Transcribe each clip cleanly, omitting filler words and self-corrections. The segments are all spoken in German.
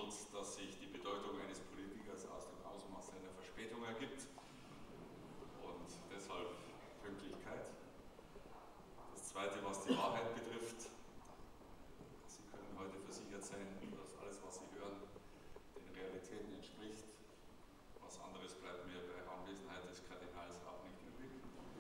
behandelt, dass sich die Bedeutung eines Politikers aus dem Ausmaß seiner Verspätung ergibt und deshalb Pünktlichkeit. Das Zweite, was die Wahrheit betrifft, Sie können heute versichert sein, dass alles, was Sie hören, den Realitäten entspricht. Was anderes bleibt mir bei Anwesenheit des Kardinals auch nicht übrig.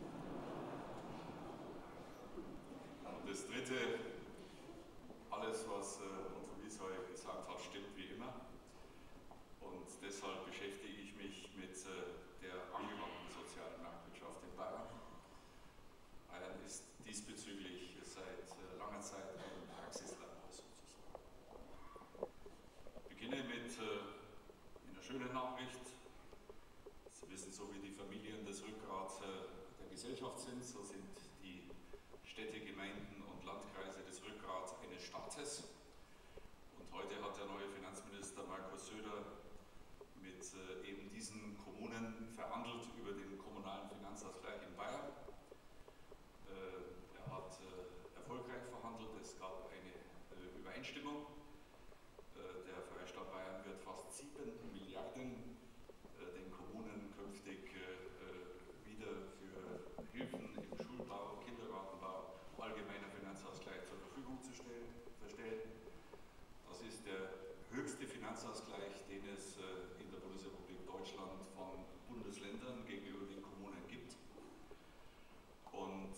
Und das Dritte, alles, was unser Wiesheu gesagt hat, stimmt wie immer. Und deshalb beschäftige ich mich mit der angewandten sozialen Marktwirtschaft in Bayern. Bayern ist diesbezüglich seit langer Zeit ein Praxislabor sozusagen. Ich beginne mit einer schönen Nachricht. Sie wissen, so wie die Familien das Rückgrat der Gesellschaft sind, so sind die Städte, Gemeinden und Landkreise das Rückgrat eines Staates. Und heute hat der neue Finanzminister Markus Söder mit eben diesen Kommunen verhandelt über den kommunalen Finanzausgleich in Bayern. Er hat erfolgreich verhandelt, es gab eine Übereinstimmung. Der Freistaat Bayern wird fast 7 Milliarden den Kommunen künftig wieder für Hilfen im Schulbau, Kindergartenbau, allgemeiner Finanzausgleich zur Verfügung zu stellen. Das ist der höchste Finanzausgleich, den es in der Bundesrepublik Deutschland von Bundesländern gegenüber den Kommunen gibt. Und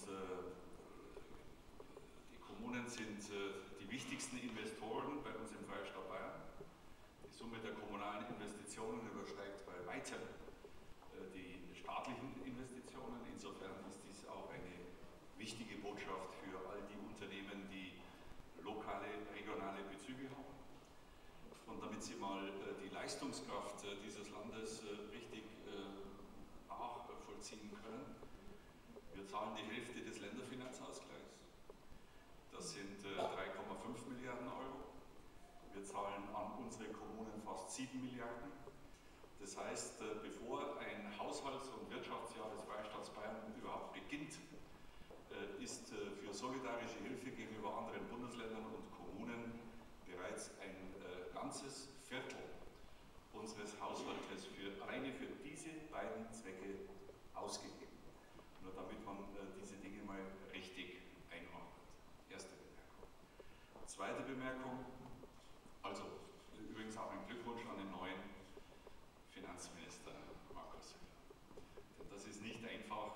die Kommunen sind die wichtigsten Investoren bei uns im Freistaat Bayern. Die Summe der kommunalen Investitionen übersteigt bei weitem die staatlichen Investitionen. Insofern ist dies auch eine wichtige Botschaft für all die Unternehmen, die lokale, regionale Bezüge haben. Und damit Sie mal die Leistungskraft dieses Landes richtig nachvollziehen können, wir zahlen die Hälfte des Länderfinanzausgleichs. Das sind 3,5 Milliarden Euro. Wir zahlen an unsere Kommunen fast 7 Milliarden. Das heißt, bevor ein Haushalts- und Wirtschaftsjahr des Freistaats Bayern überhaupt beginnt, ist für solidarische Hilfe gegenüber anderen Bundesländern und Kommunen bereits ein ganzes Viertel unseres Haushaltes alleine für diese beiden Zwecke ausgegeben. Nur damit man diese Dinge mal richtig einordnet. Erste Bemerkung. Zweite Bemerkung, also übrigens auch ein Glückwunsch an den neuen Finanzminister Markus Söder. Denn das ist nicht einfach,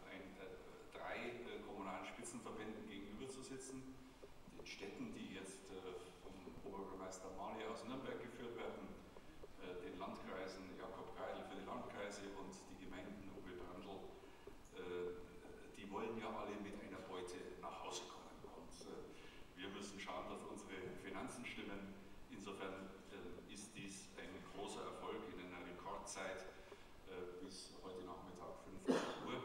drei kommunalen Spitzenverbänden gegenüber zu sitzen, den Städten, die jetzt vom Oberbürgermeister Mali aus Nürnberg geführt werden, den Landkreisen Jakob Kreidl für die Landkreise und die Gemeinden Uwe Brandl, die wollen ja alle mit einer Beute nach Hause kommen. Und wir müssen schauen, dass unsere Finanzen stimmen. Insofern ist dies ein großer Erfolg in einer Rekordzeit bis heute Nachmittag 15 Uhr.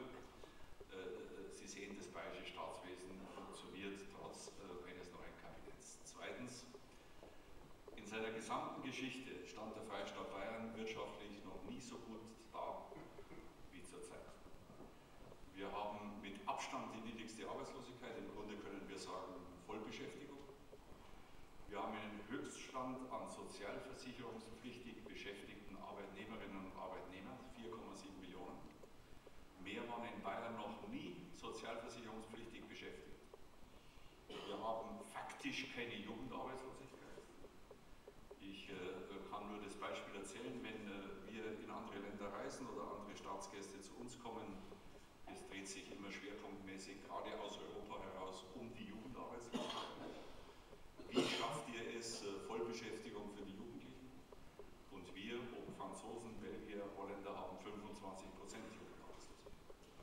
Sie sehen, das bayerische Staatswesen funktioniert trotz eines neuen Kabinetts. Zweitens, in seiner gesamten Geschichte stand der Freistaat Bayern wirtschaftlich noch nie so gut da wie zurzeit. Wir haben mit Abstand die niedrigste Arbeitslosigkeit, im Grunde können wir sagen Vollbeschäftigung. Wir haben einen Höchststand an sozialversicherungspflichtig beschäftigten Arbeitnehmerinnen und Arbeitnehmern, 4,7 Millionen. Mehr waren in Bayern noch nie sozialversicherungspflichtig beschäftigt. Wir haben faktisch keine Jugendarbeitslosigkeit. Ich kann nur das Beispiel erzählen, wenn wir in andere Länder reisen oder andere Staatsgäste zu uns kommen, es dreht sich immer schwerpunktmäßig gerade aus Europa heraus um die Jugendarbeitslosigkeit. Wie schafft ihr es, Vollbeschäftigung für die Jugendlichen? Und wir, ob Franzosen, Belgier, Holländer, haben 25% Jugendarbeitslosigkeit.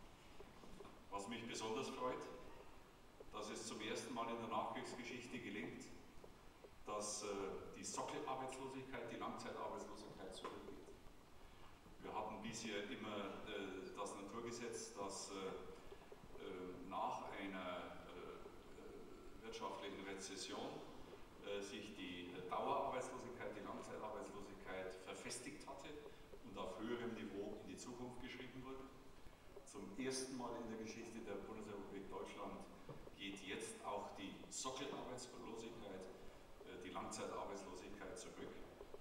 Was mich besonders freut, dass es zum ersten Mal in der Nachkriegsgeschichte gelingt, dass die Sockelarbeitslosigkeit, die Langzeitarbeitslosigkeit zurückgeht. Wir hatten bisher immer das Naturgesetz, dass nach einer wirtschaftlichen Rezession sich die Dauerarbeitslosigkeit, die Langzeitarbeitslosigkeit verfestigt hatte und auf höherem Niveau in die Zukunft geschrieben wurde. Zum ersten Mal in der Geschichte der Bundesrepublik Deutschland geht jetzt auch die Sockelarbeitslosigkeit, die Langzeitarbeitslosigkeit zurück.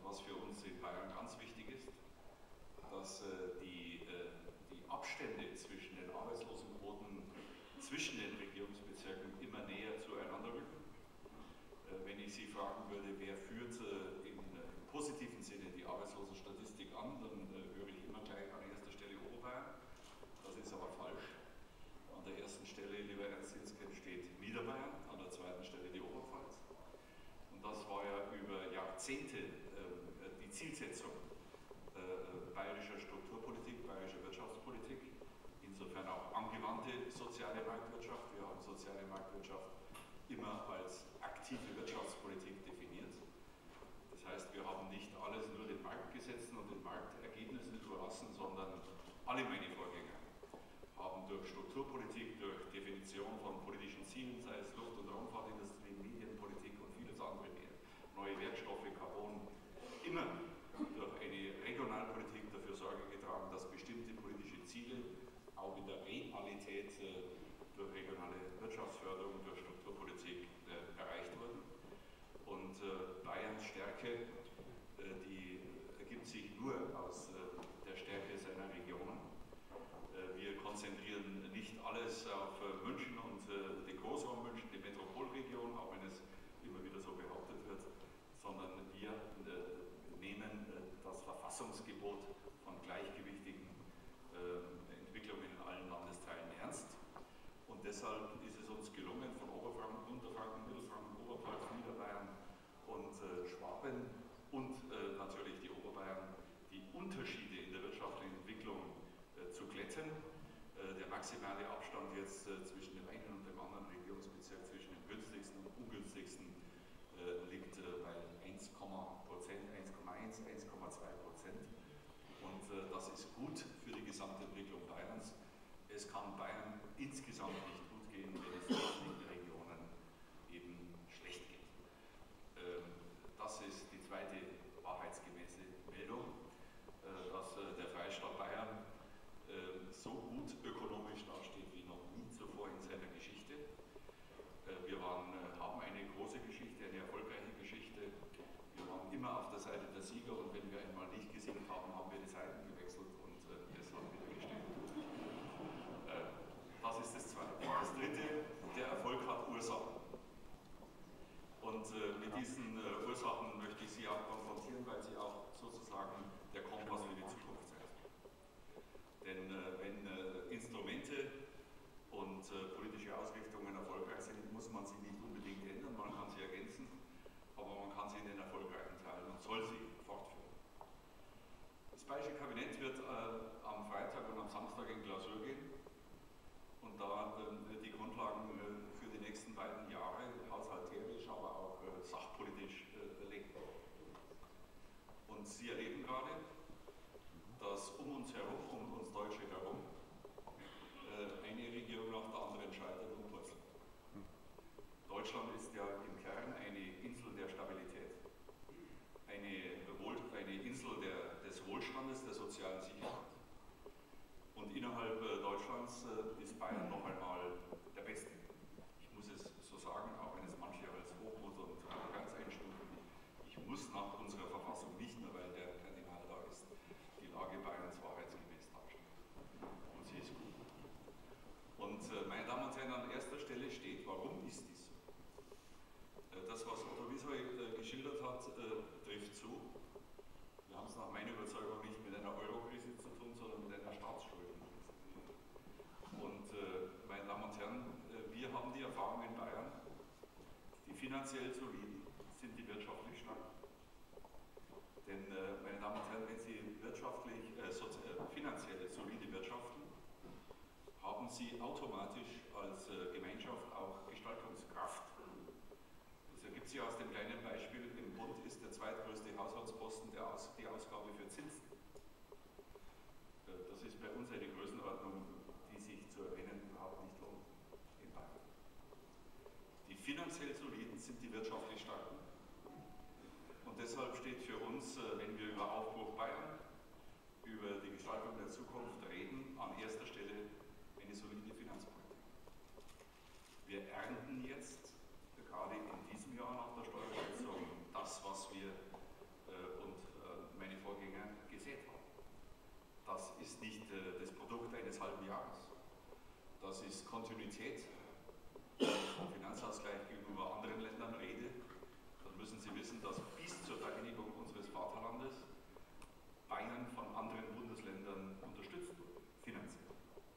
was für uns in Bayern ganz wichtig ist, dass die Abstände zwischen den Arbeitslosenquoten zwischen den Regierungsbezirken immer näher zueinander rücken. Wenn ich Sie fragen würde, wer führt im positiven Sinne die Arbeitslosenstatistik an, dann höre ich immer gleich an erster Stelle Oberbayern. Das ist aber falsch. An der ersten Stelle, lieber Ernst Zinsken, steht Niederbayern, an der zweiten Stelle die Oberpfalz. Und das war ja über Jahrzehnte die Zielsetzung bayerischer Strukturpolitik, bayerischer Wirtschaftspolitik, insofern auch angewandte soziale Marktwirtschaft. Wir haben soziale Marktwirtschaft immer als aktive Wirtschaftspolitik definiert. Das heißt, wir haben nicht alles nur den Marktgesetzen und den Marktergebnissen überlassen, sondern alle meine Vorgänger haben durch Strukturpolitik, durch Definition von politischen Zielen, sei es Luft- und Raumfahrtindustrie, Medienpolitik und vieles andere mehr, neue Werkstoffe, Carbon, immer durch eine Regionalpolitik dafür Sorge getragen, dass bestimmte politische Ziele auch in der Realität durch regionale Wirtschaftsförderung, durch Strukturpolitik erreicht wurden. Und Bayerns Stärke, die ergibt sich nur aus der Stärke seiner Regionen. Wir konzentrieren nicht alles auf München und den Großraum München, die Metropolregion, auch wenn es immer wieder so behauptet wird, sondern wir nehmen das Verfassungsgebot von gleichgewichtigen Entwicklungen in allen Landesteilen ernst. Und deshalb ist es uns gelungen, von Oberfranken, Unterfranken, Mittelfranken, Oberpfalz, Niederbayern und Schwaben und natürlich die Oberbayern, die Unterschiede in der wirtschaftlichen Entwicklung zu glätten. Der maximale Abstand jetzt zwischen dem einen und dem anderen Regierungsbezirk, zwischen dem günstigsten und ungünstigsten, liegt bei 1,1%. Und das ist gut für die Gesamtentwicklung Bayerns. Es kann Bayern insgesamt nicht gut gehen, wenn es den Regionen eben schlecht geht. Das ist die zweite wahrheitsgemäße Meldung, dass der Freistaat Bayern so gut ökonomisch dasteht wie noch nie zuvor in seiner Geschichte. Wir haben eine große Geschichte, eine erfolgreiche Geschichte. Wir waren immer auf der Seite der Sieger und wenn wir einmal nicht gesiegt haben, haben wir die Seiten gewechselt und das hat wieder gestimmt. Das ist das Zweite. Das Dritte, der Erfolg hat Ursachen. Und mit diesen Ursachen möchte ich Sie auch konfrontieren, weil sie auch sozusagen der Kompass für die Zukunft sind. Denn wenn Instrumente und politische Ausrichtungen erfolgreich sind, muss man sie nicht unbedingt ändern, man kann sie ergänzen, aber man kann sie in den erfolgreichen Teilen und soll sie fortführen. Das Bayerische Kabinett wird am Freitag und am Samstag in Klausur gehen und da die Grundlagen für die nächsten beiden Jahre haushalterisch, aber auch sachpolitisch legen. Und Sie erleben gerade, dass um uns herum, um uns Deutsche herum, eine Regierung nach der anderen scheitert und purzelt. Deutschland ist ja im Kern eine Insel der Stabilität, eine Insel des Wohlstandes, der sozialen Sicherheit. Und innerhalb Deutschlands ist Bayern noch einmal der Beste. Ich muss es so sagen, auch wenn es manche als Hochmut und Arroganz einstufen. Ich muss nach unserer Verfassung nicht nur, weil der Kardinal da ist, die Lage Bayerns wahrheitsgemäß darstellen. Und sie ist gut. Und meine Damen und Herren, an erster Stelle steht, warum ist dies so? Das, was Otto Wissoy geschildert hat, trifft zu. Wir haben es nach meiner Überzeugung nicht mit einer Euro-Krise zu tun, sondern mit einer Staatsschuldenkrise. Und meine Damen und Herren, wir haben die Erfahrung in Bayern, die finanziell soliden sind die wirtschaftlich stark. Denn, meine Damen und Herren, wenn Sie finanziell solide wirtschaften, haben Sie automatisch als Gemeinschaft auch Gestaltungskraft. Das ergibt sich aus dem kleinen Beispiel, im Bund ist der zweitgrößte Haushaltsposten die Ausgabe für Zinsen. Das ist bei uns eine Größenordnung, die sich zu erwähnen überhaupt nicht lohnt in Bayern. Die finanziell soliden sind die wirtschaftlich starken. Und deshalb steht für uns, wenn wir über Aufbruch Bayern, über die Gestaltung der Zukunft reden, an erster Stelle eine solide Finanzpolitik. Wir ernten jetzt, gerade in diesem Jahr nach der Steuerschätzung, das, was wir und Das ist Kontinuität. Wenn ich vom Finanzausgleich gegenüber anderen Ländern rede, dann müssen Sie wissen, dass bis zur Vereinigung unseres Vaterlandes Bayern von anderen Bundesländern unterstützt wurde, finanziell.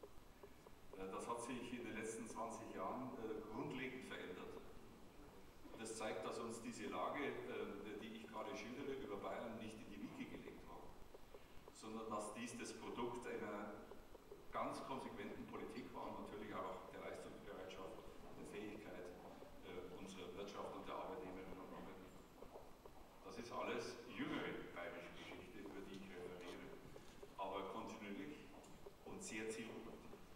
Das hat sich in den letzten 20 Jahren grundlegend verändert. Das zeigt, dass uns diese Lage, die ich gerade schildere, über Bayern nicht in die Wiege gelegt war, sondern dass dies das Produkt einer ganz konsequenten Politik war und natürlich auch der Leistungsbereitschaft, der Fähigkeit unserer Wirtschaft und der Arbeitnehmerinnen und Arbeitnehmer. Das ist alles jüngere bayerische Geschichte, über die ich referiere, aber kontinuierlich und sehr zielorientiert.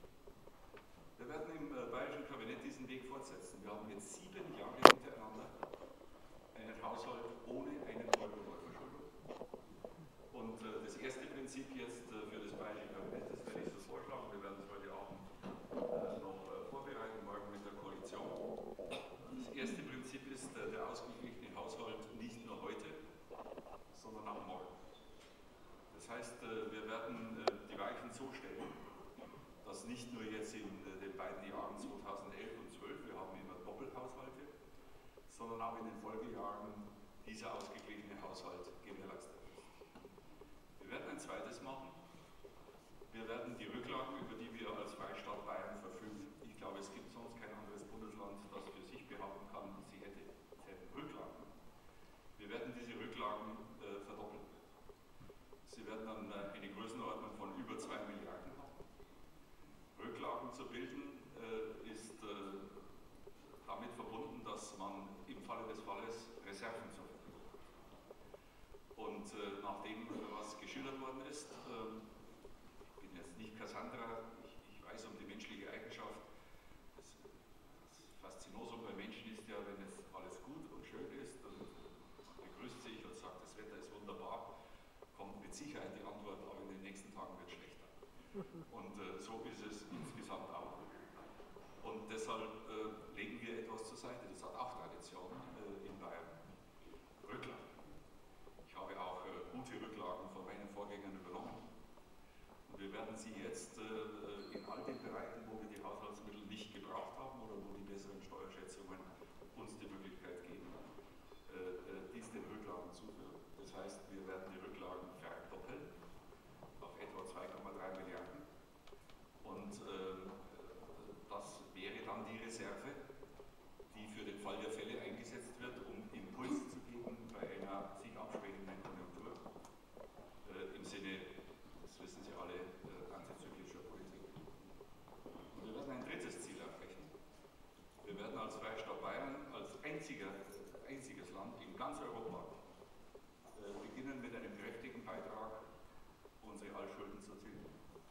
Wir werden im bayerischen Kabinett diesen Weg fortsetzen. Wir haben jetzt 7 Jahre hintereinander einen Haushalt ohne einen Euro Neuverschuldung. Und das erste Prinzip jetzt für das bayerische Kabinett, das werde ich so vorschlagen, wir werden es heute Abend noch vorbereiten, morgen mit der Koalition. Das erste Prinzip ist der ausgeglichene Haushalt nicht nur heute, sondern auch morgen. Das heißt, wir werden die Weichen so stellen, dass nicht nur jetzt in den beiden Jahren 2011 und 2012, wir haben immer Doppelhaushalte, sondern auch in den Folgejahren dieser ausgeglichene Haushalt gewährleistet ist. Wir werden ein zweites machen. Wir werden die Rücklagen, über die wir als Freistaat Bayern verfügen, ich glaube, es gibt sonst kein anderes Bundesland, das für sich behaupten kann, sie hätten Rücklagen. Wir werden diese Rücklagen verdoppeln. Sie werden dann eine Größenordnung von über 2 Milliarden haben. Rücklagen zu bilden ist damit verbunden, dass man im Falle des Falles Reserven zur Verfügung hat. Und nach dem, was geschildert worden ist, ich bin jetzt nicht Cassandra, ich weiß um die menschliche Eigenschaft. Das Faszinosum bei Menschen ist ja, wenn es alles gut und schön ist und man begrüßt sich und sagt, das Wetter ist wunderbar, kommt mit Sicherheit die Antwort, aber in den nächsten Tagen wird es schlechter. Und so ist es insgesamt auch. Und deshalb legen wir etwas zur Seite. Das hat auch Tradition in Bayern. Rücklagen. Ich habe auch gute Rücklagen von meinen Vorgängern übernommen. Und wir werden sie jetzt in all den Bereichen, wo wir die Haushaltsmittel nicht gebraucht haben oder wo die besseren Steuerschätzungen uns die Möglichkeit geben, dies den Rücklagen zuführen. Das heißt, wir werden die Rücklagen verdoppeln auf etwa 2,3 Milliarden. Und das wäre dann die Reserve, die für den Fall der Fälle eingesetzt wird, um Impulse zu geben bei einer sich abschwächenden Konjunktur. Im Sinne, das wissen Sie alle, antizyklischer Politik. Und wir werden ein drittes Ziel erreichen. Wir werden als Freistaat Bayern, als einziges Land in ganz Europa, beginnen mit einem kräftigen Beitrag, unsere Altschulden zu tilgen.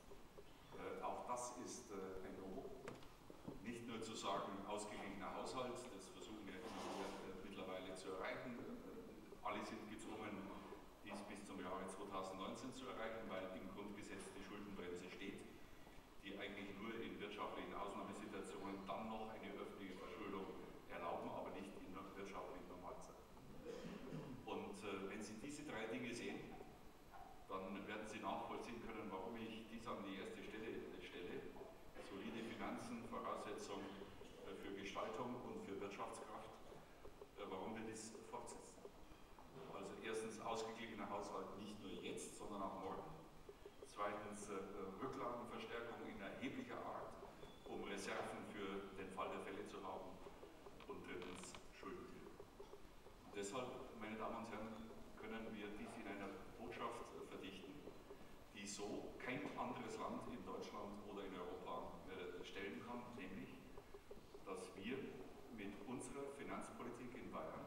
Auch das ist ein Lob. Nicht nur zu sagen, ausgeglichener Haushalt, das versuchen wir immer wieder mittlerweile zu erreichen. Alle sind gezwungen, dies bis zum Jahre 2019 zu erreichen, weil im Grundgesetz die Schuldenbremse steht, die eigentlich nur in wirtschaftlichen Ausnahmesituationen dann noch eine öffentliche Verschuldung erlauben, aber nicht in wirtschaftlichen Normalzeiten. Und wenn Sie diese 3 Dinge sehen, dann werden Sie nachvollziehen können, warum ich dies an die erste Stelle stelle. Solide Finanzen, Voraussetzung für Gestaltung und für Wirtschaftskraft, warum wir dies fortsetzen. Also erstens ausgeglichener Haushalt nicht nur jetzt, sondern auch morgen. Zweitens Rücklagenverstärkung in erheblicher Art, um Reserven für den Fall der Fälle zu haben. Und drittens Schuldentilgung. Deshalb, meine Damen und Herren, können wir dies in einer Botschaft verdichten, die so kein anderes Land in Deutschland oder in Europa stellen kann, nämlich, dass wir mit unserer Finanzpolitik in Bayern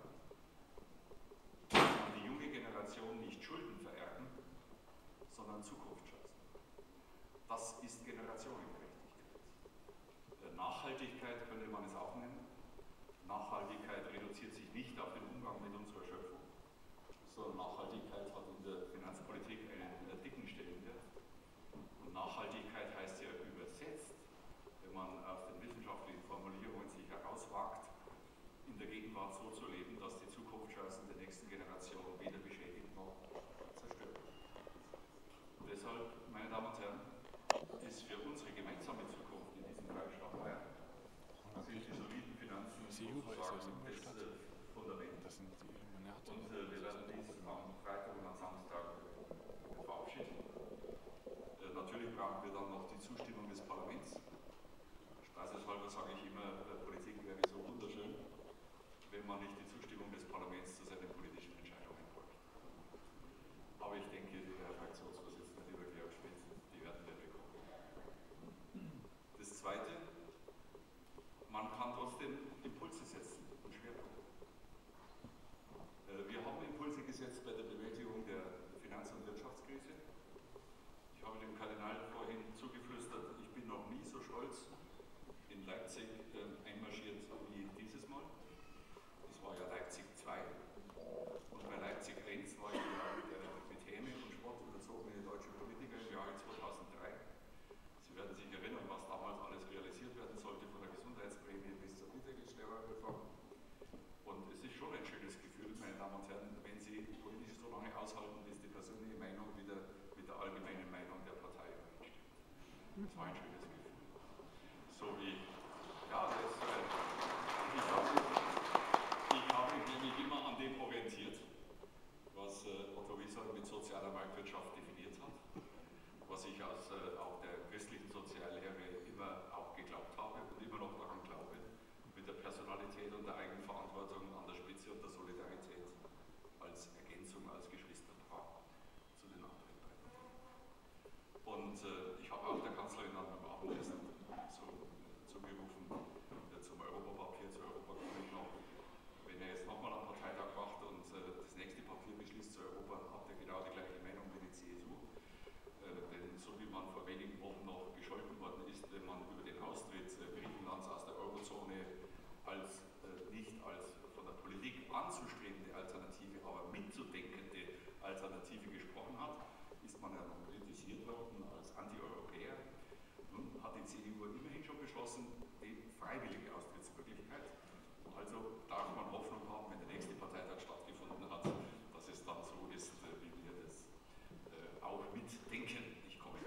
an die junge Generation nicht Schulden vererben, sondern Zukunft schaffen. Das ist Generationengerechtigkeit. Nachhaltigkeit könnte man es auch nennen. Nachhaltigkeit reduziert sich nicht auf den Umgang mit unserer Schöpfung, sondern Nachhaltigkeit hat in der Finanzpolitik einen dicken Stellenwert. Und Nachhaltigkeit heißt ja übersetzt, wenn man aus den wissenschaftlichen Formulierungen sich herauswagt, in der Gegenwart so zu leben, dass die Zukunftschancen der nächsten Generation weder beschädigt noch zerstört wird. Und deshalb, meine Damen und Herren, ist für unsere gemeinsame Zukunft in diesem Bereich sozusagen das Fundament. Und wir werden dies am Freitag und am Samstag verabschieden. Natürlich brauchen wir dann noch die Zustimmung des Parlaments. Spaßeshalber sage ich immer, Politik wäre so wunderschön, wenn man nicht die Zustimmung des Parlaments zu seinen politischen Entscheidungen folgt. Aber ich denke, der Herr Fraktionsvorsitzende, lieber Georg Schmidt, die werden wir bekommen. Das Zweite, man kann trotzdem Impulse setzen und Schwerpunkte. Wir haben Impulse gesetzt bei der Bewältigung der Finanz- und Wirtschaftskrise. Ich habe dem Kardinal vorhin zugeflüstert, ich bin noch nie so stolz in Leipzig einmarschiert wie dieses Mal. Das war ja Leipzig 2. Und bei Leipzig 1 war ich ja der mit Häme und Spott überzogene deutsche Politiker im Jahre 2003. Sie werden sich erinnern, was damals alles realisiert werden sollte, von der Gesundheitsprämie bis zur Mittagessteuerreform. Und es ist schon ein schönes Gefühl, meine Damen und Herren, wenn Sie politisch so lange aushalten, bis die persönliche Meinung wieder mit der allgemeinen Meinung der Partei übereinstimmt. Das war ein schönes Gefühl. So wie, ja, ich habe mich nämlich immer an dem orientiert, was Otto Wieser mit sozialer Marktwirtschaft definiert hat, was ich aus auch der christlichen Soziallehre immer auch geglaubt habe und immer noch daran glaube, mit der Personalität und der Eigenverantwortung an der Spitze und der Solidarität als Ergänzung, als Geschwisterpaar zu den anderen beiden. Und ich habe auch der Kanzlerin dann beim Abendessen zugerufen, zum Europapapier, zur Europakommission noch, wenn er jetzt nochmal einen Parteitag macht und das nächste Papier beschließt zu Europa, habt ihr genau die gleiche Meinung wie die CSU. Denn so wie man vor wenigen Wochen noch gescholten worden ist, wenn man über den Austritt Griechenlands aus der Eurozone nicht als von der Politik anzustrebende Alternative, aber mitzudenkende Alternative gesprochen hat, ist man ja noch kritisiert worden als Anti-Europäer. Nun hat die CDU immerhin schon beschlossen, die freiwillige Austrittsmöglichkeit. Also darf man Hoffnung haben, wenn der nächste Parteitag stattgefunden hat, dass es dann so ist, wie wir das auch mitdenken. Ich komme.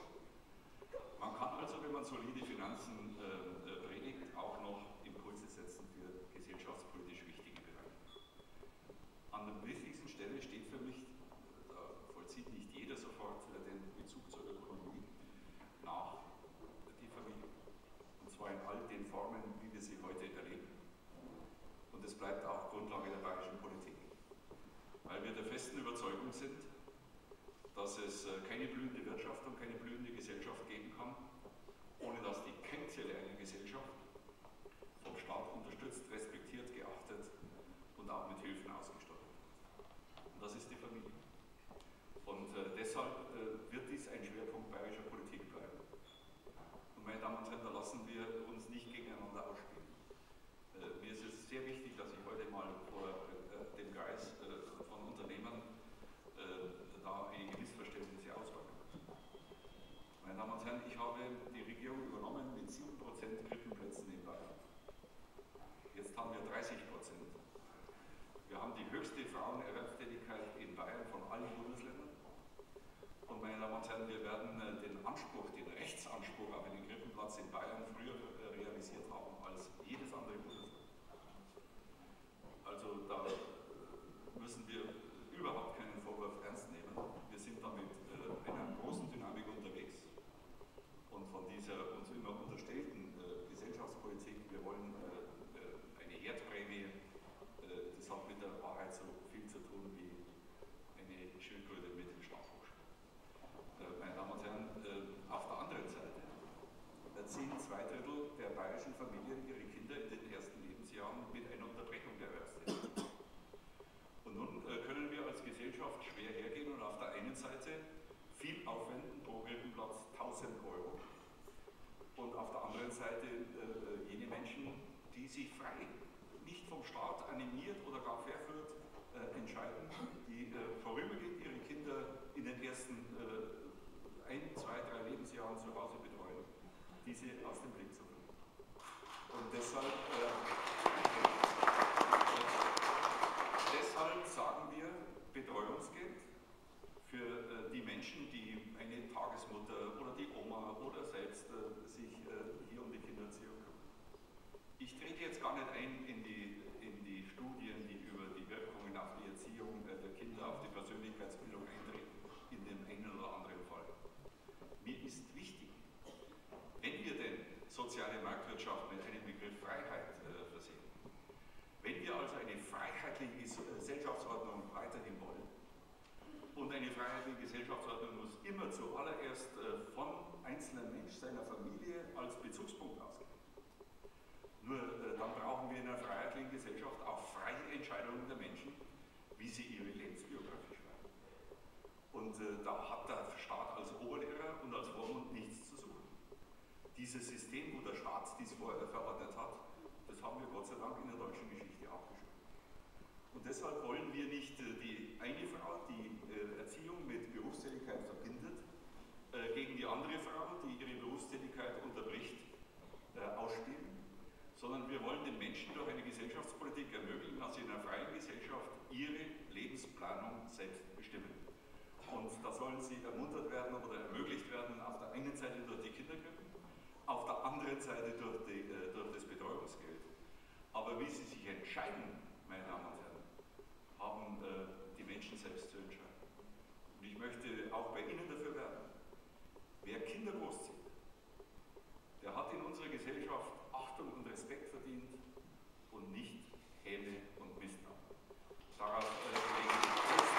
Man kann also, wenn man solide Finanzen predigt, auch noch Impulse setzen für gesellschaftspolitisch wichtige Bereiche. An der wichtigsten Stelle steht für mich, da vollzieht nicht jeder sofort den Bezug zur Ökonomie, nach die Familie. Und zwar in all den Formen, wie wir sie heute erleben. Und es bleibt auch Grundlage der bayerischen Politik. Weil wir der festen Überzeugung sind, dass es keine blühende Wirtschaft und keine blühende Gesellschaft geben kann, ohne dass die Keimzelle einer Gesellschaft vom Staat unterstützt, respektiert, geachtet und auch mit Hilfen ausgestattet wird. Und das ist die Familie. Und deshalb wird dies ein Schwerpunkt bayerischer Politik bleiben. Und meine Damen und Herren, da lassen wir uns nicht gegeneinander ausspielen. Mir ist es sehr wichtig, dass ich heute mal vor dem Kreis von Unternehmern da einige Missverständnisse ausräumen muss. Meine Damen und Herren, ich habe die Regierung übernommen mit 7% Krippenplätzen in Bayern. Jetzt haben wir 30%. Wir haben die höchste Frauenerwerbstätigkeit in Bayern von allen Bundesländern. Und meine Damen und Herren, wir werden den Anspruch, den Rechtsanspruch auf einen Krippenplatz in Bayern früher realisiert haben als jedes andere Bundesland. Also da müssen wir überhaupt keinen Vorwurf ernst nehmen. Wir sind da mit einer großen Dynamik unterwegs. Und von dieser uns immer unterstellten Gesellschaftspolitik, wir wollen eine Herdprämie, das hat mit der Wahrheit so viel zu tun wie eine Schildkröte mit dem Stabbusch. Meine Damen und Herren, auf der anderen Seite erziehen 2/3 der bayerischen Familien ihre Kinder in den ersten Lebensjahren mit einer Unterbrechung der Erwerbstätigkeit. Und nun können wir als Gesellschaft schwer hergehen und auf der einen Seite viel aufwenden, pro Krippenplatz 1.000 € und auf der anderen Seite jene Menschen, die sich frei, nicht vom Staat animiert oder gar verführt, entscheiden, die vorübergehend ihre Kinder in den ersten 1, 2, 3 Lebensjahren zu Hause betreuen, diese aus dem Blick zu verlieren. Und deshalb sagen wir Betreuungsgeld für die Menschen, die eine Tagesmutter oder die Oma oder selbst sich hier um die Kindererziehung kümmern. Ich trete jetzt gar nicht ein in die Studien, die über die Wirkungen auf die Erziehung der Kinder, auf die Persönlichkeitsbildung eintreten, in dem einen oder anderen Fall. Mir ist wichtig, wenn wir denn soziale Marktwirtschaft mit einem Begriff Freiheit versehen, wenn wir also eine freiheitliche Gesellschaftsordnung weiterhin wollen, und eine freiheitliche Gesellschaftsordnung muss immer zuallererst von einzelnen Mensch, seiner Familie als Bezugspunkt ausgehen. Nur dann brauchen wir in einer freiheitlichen Gesellschaft auch freie Entscheidungen der Menschen, wie sie ihre Lebensbiografie schreiben. Und da hat der Staat als Oberlehrer und als Vormund nichts zu suchen. Dieses System, wo der Staat dies vorher verordnet hat, das haben wir Gott sei Dank in der deutschen Geschichte abgeschafft. Und deshalb wollen wir nicht die eine Frau, die Erziehung mit Berufstätigkeit verbindet, gegen die andere Frau, die ihre Berufstätigkeit unterbricht, ausspielen, sondern wir wollen den Menschen durch eine Gesellschaftspolitik ermöglichen, dass sie in einer freien Gesellschaft ihre Lebensplanung selbst bestimmen. Und da sollen sie ermuntert werden oder ermöglicht werden, auf der einen Seite durch die Kindergrippen, auf der anderen Seite durch das Betreuungsgeld. Aber wie sie sich entscheiden, meine Damen und Herren, haben die Menschen selbst zu entscheiden. Und ich möchte auch bei Ihnen dafür werben, wer Kinder großzieht, der hat in unserer Gesellschaft Achtung und Respekt verdient und nicht Häme und Misstrauen. Darauf lege ich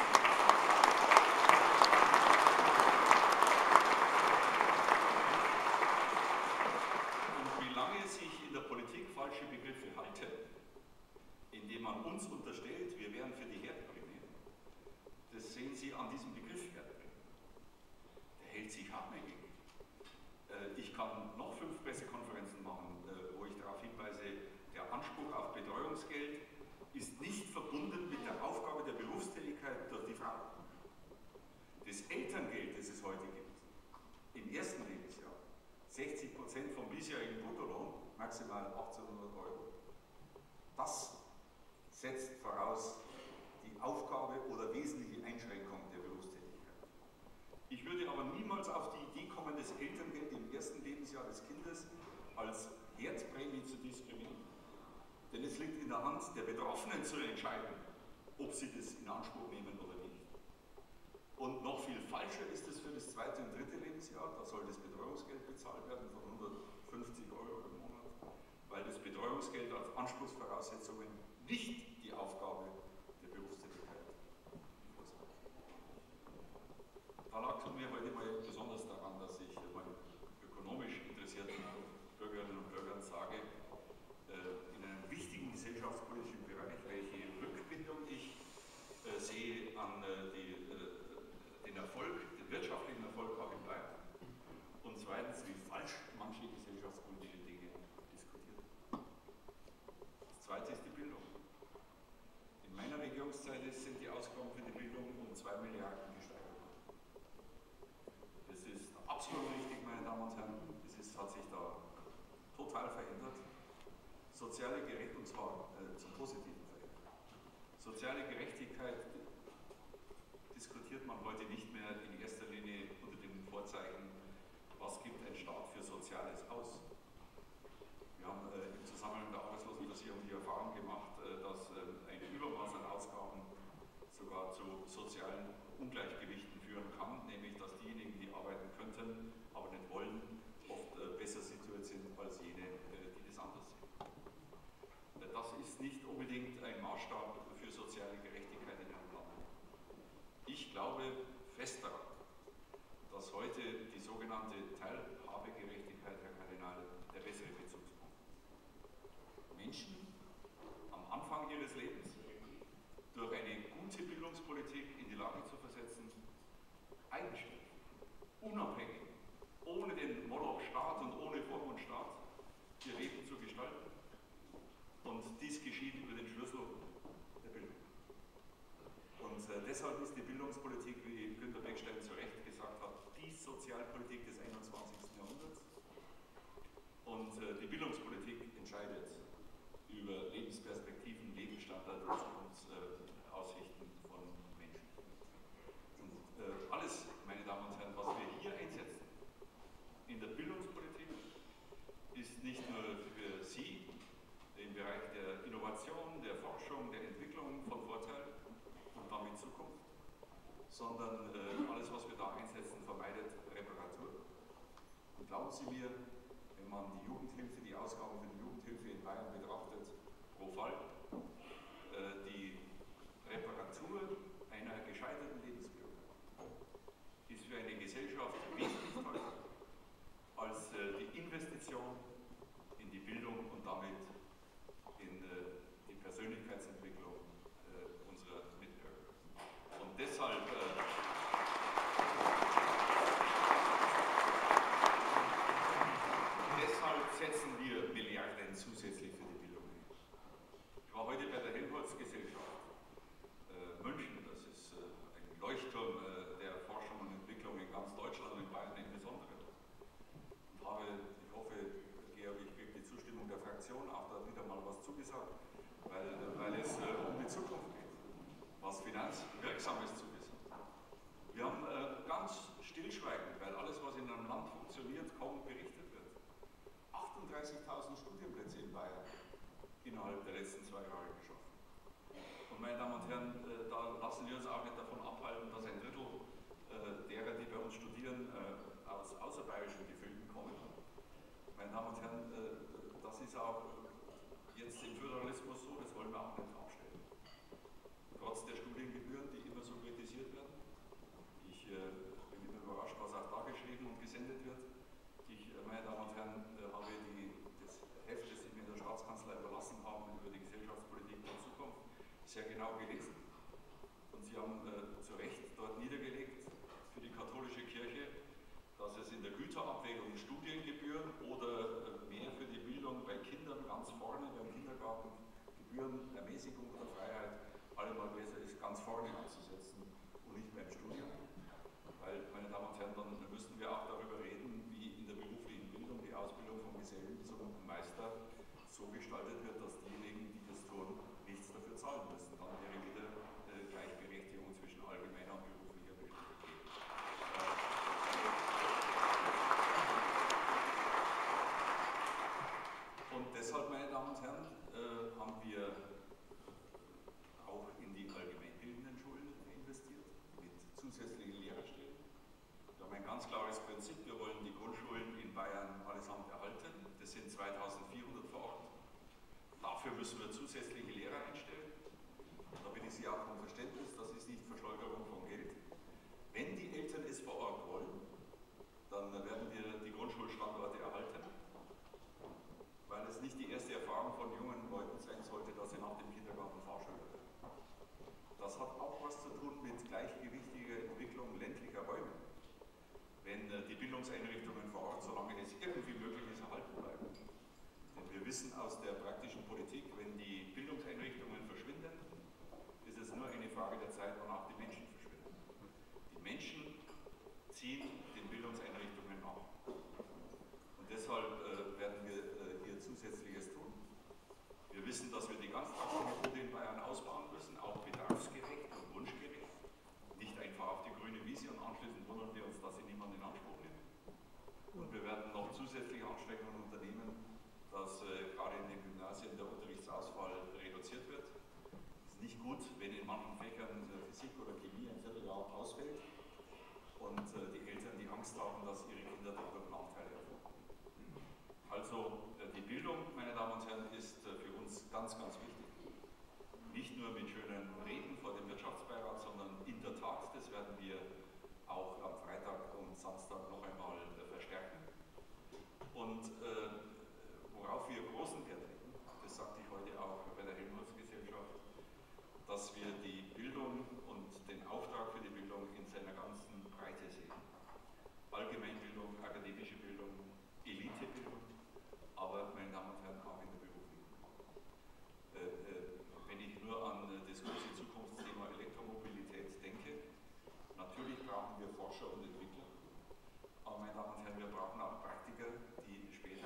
Und wie lange sich in der Politik falsche Begriffe halten, indem man uns unterstellt, wir wären für die Herdprämie, das sehen Sie an diesem Begriff Herdprämie. Der hält sich hartnäckig. Ich kann noch 5 Pressekonferenzen machen, wo ich darauf hinweise, der Anspruch auf Betreuungsgeld ist nicht verbunden mit der Aufgabe der Berufstätigkeit durch die Frau. Das Elterngeld, das es heute gibt, im ersten Lebensjahr, 60% vom bisherigen Bruttolohn, maximal 1800 Euro, das setzt voraus die Aufgabe oder wesentliche Einschränkung der Berufstätigkeit. Ich würde aber niemals auf die Idee kommen, das Elterngeld im ersten Lebensjahr des Kindes als Herdprämie zu diskriminieren. Denn es liegt in der Hand der Betroffenen zu entscheiden, ob sie das in Anspruch nehmen oder nicht. Und noch viel falscher ist es für das zweite und dritte Lebensjahr. Da soll das Betreuungsgeld bezahlt werden von 150 Euro im Monat, weil das Betreuungsgeld als Anspruchsvoraussetzungen nicht die Aufgabe der Berufstätigkeit vorsieht. Da lag es mir heute mal besonders daran, dass ich meinen ökonomisch interessierten Bürgerinnen und Bürgern sage, in einem wichtigen gesellschaftspolitischen Bereich, welche Rückbindung ich sehe an den Erfolg, den wirtschaftlichen Erfolg auch im Bleiben. Und zweitens, wie falsch manche gesellschaftspolitische Dinge diskutiert werden. Das zweite ist die Bildung. In meiner Regierungszeit sind die Ausgaben für die Bildung um 2 Milliarden gesteigert worden. Das ist absolut richtig, meine Damen und Herren. Hat sich da total verändert. Soziale Gerechtigkeit, und zwar zum Positiven verändert. Soziale Gerechtigkeit diskutiert man heute nicht mehr in erster Linie unter dem Vorzeichen, was gibt ein Staat für Soziales aus. Wir haben im Zusammenhang der Arbeitslosenversicherung die Erfahrung gemacht, dass ein Übermaß an Ausgaben sogar zu sozialen Ungleichgewichten führen kann, nämlich dass diejenigen, die arbeiten könnten, aber nicht wollen, oft besser situiert sind als jene, die das anders sehen. Das ist nicht unbedingt ein Maßstab für soziale Gerechtigkeit in einem Land. Ich glaube fest daran, dass heute die sogenannte Teilhabegerechtigkeit, Herr Kardinal, der bessere Bezugspunkt ist. Menschen am Anfang ihres Lebens durch eine gute Bildungspolitik in die Lage zu versetzen, eigenständig, unabhängig, ohne den Moloch Staat und ohne Vormundstaat ihr Leben zu gestalten. Und dies geschieht über den Schlüssel der Bildung. Und deshalb ist die Bildungspolitik, wie Günter Beckstein zu Recht gesagt hat, die Sozialpolitik des 21. Jahrhunderts. Und die Bildungspolitik entscheidet über Lebensperspektiven, Lebensstandard und Zukunftsaussichten von Menschen. Und alles, meine Damen und Herren, was wir hier einsetzen in der Bildungspolitik, ist nicht nur für Sie im Bereich der Innovation, der Forschung, der Entwicklung, sondern alles, was wir da einsetzen, vermeidet Reparatur. Und glauben Sie mir, wenn man die Jugendhilfe, die Ausgaben für die Jugendhilfe in Bayern betrachtet, pro Fall, die Reparatur einer gescheiterten Lebensführung ist für eine Gesellschaft wesentlich teurer als die Investition in die Bildung und damit in die Persönlichkeitsentwicklung unserer Mitbürger. Und deshalb setzen wir Milliarden zusätzlich für die Bildung ein. Ich war heute bei der Helmholtz-Gesellschaft München, das ist ein Leuchtturm der Forschung und Entwicklung in ganz Deutschland und in Bayern im Besonderen. Und habe, ich hoffe, Georg, ich kriege die Zustimmung der Fraktion, auch da wieder mal was zugesagt, weil es um die Zukunft geht, was Finanzwirksames zugesagt. Wir haben ganz stillschweigend, weil alles, was in einem Land funktioniert, kaum berichtet wird. 38.000 Studienplätze in Bayern innerhalb der letzten 2 Jahre geschaffen. Und meine Damen und Herren, da lassen wir uns auch nicht davon abhalten, dass ein Drittel derer, die bei uns studieren, aus außerbayerischen Gefilden kommen. Meine Damen und Herren, das ist auch jetzt im Föderalismus so, das wollen wir auch nicht abstellen. Trotz der Studiengebühren, die immer so kritisiert werden. Ich bin immer überrascht, was auch da geschrieben und gesendet wird. Ich, meine Damen und Herren, habe das Heft, das Sie mir in der Staatskanzlei überlassen haben, über die Gesellschaftspolitik der Zukunft, sehr genau gelesen. Und Sie haben zu Recht dort niedergelegt für die katholische Kirche, dass es in der Güterabwägung Studiengebühren oder mehr für die Bildung bei Kindern ganz vorne, beim Kindergarten, Gebühren, Ermäßigung oder Freiheit, allemal besser ist, ganz vorne anzusetzen und nicht beim Studium. Weil, meine Damen und Herren, dann müssten wir auch darüber reden, wie in der beruflichen Bildung die Ausbildung vom Gesellen zum Meister so gestaltet wird, dass diejenigen, die das tun, nichts dafür zahlen müssen. Dann wäre wieder Gleichberechtigung zwischen allgemeiner und beruflicher Bildung gegeben. Und deshalb, meine Damen und Herren, haben wir auch in die allgemeinbildenden Schulen investiert, mit zusätzlichen Lehrerstellen. Wir haben ein ganz klares Prinzip, wir wollen die Grundschulen in Bayern allesamt erhalten. Das sind 2400 vor Ort. Dafür müssen wir zusätzliche Lehrer einstellen. Da bitte ich Sie auch um Verständnis, das ist nicht Verschleuderung von Geld. Wenn die Eltern es vor Ort wollen, dann werden wir die Grundschulstandorte erhalten, weil es nicht die erste Erfahrung von jungen Leuten sein sollte, dass sie nach dem Kindergarten Fahrschüler werden. Das hat auch was zu tun mit gleichgewichtiger Entwicklung ländlicher Räume. Wenn die Bildungseinrichtungen vor Ort, solange es irgendwie möglich ist, erhalten bleiben. Denn wir wissen aus der praktischen Politik, wenn die Bildungseinrichtungen verschwinden, ist es nur eine Frage der Zeit, wonach die Menschen verschwinden. Die Menschen ziehen den Bildungseinrichtungen nach. Und deshalb werden wir hier Zusätzliches tun. Wir wissen, dass wir die Ganztagsmethode in Bayern ausbauen müssen, auch bedarfsgerecht und wunschgerecht. Nicht einfach auf die grüne Wiese und anschließend wundern wir uns, dass sie niemand in Anspruch nimmt. Und wir werden noch zusätzliche Anstrengungen unternehmen, dass gerade in den Gymnasien der Unterrichtsausfall reduziert wird. Es ist nicht gut, wenn in manchen Fächern Physik oder Chemie ein Vierteljahr ausfällt und die Eltern die Angst haben, dass ihre Kinder dadurch Nachteile erfahren. Also die Bildung, meine Damen und Herren, ist für uns ganz, ganz wichtig. Nicht nur mit schönen Reden vor dem Wirtschaftsbeirat, sondern in der Tat, das werden wir auch am Freitag und Samstag noch einmal verstärken. Und worauf wir großen Wert legen, das sagte ich heute auch bei der Helmholtz-Gesellschaft, dass wir die Bildung und den Auftrag für die Bildung in seiner ganzen Breite sehen. Allgemeinbildung, akademische Bildung, Elitebildung, aber, meine Damen und Herren, auch in der beruflichen. Wenn ich nur an das große Zukunftsthema Elektromobilität denke, natürlich brauchen wir Forscher und Entwickler, aber, meine Damen und Herren, wir brauchen auch Praktiker, die später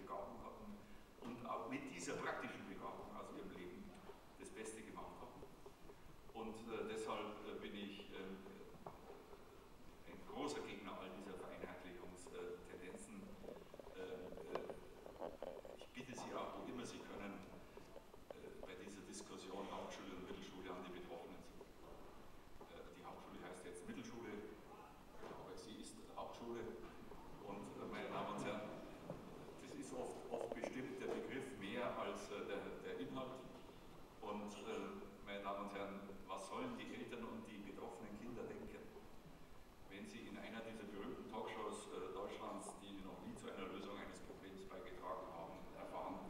Begabung hatten und auch mit dieser praktischen Begabung aus ihrem Leben das Beste gemacht haben. Und deshalb bin ich ein großer Gegner all dieser Vereinheitlichungstendenzen. Ich bitte Sie auch, wo immer Sie können, bei dieser Diskussion Hauptschule und Mittelschule an die Betroffenen zu gehen. Die Hauptschule heißt jetzt Mittelschule, aber sie ist Hauptschule. Und meine Damen und Herren, das ist oft bestimmt der Begriff mehr als der Inhalt. Und meine Damen und Herren, was sollen die Eltern und die betroffenen Kinder denken, wenn sie in einer dieser berühmten Talkshows Deutschlands, die noch nie zu einer Lösung eines Problems beigetragen haben, erfahren,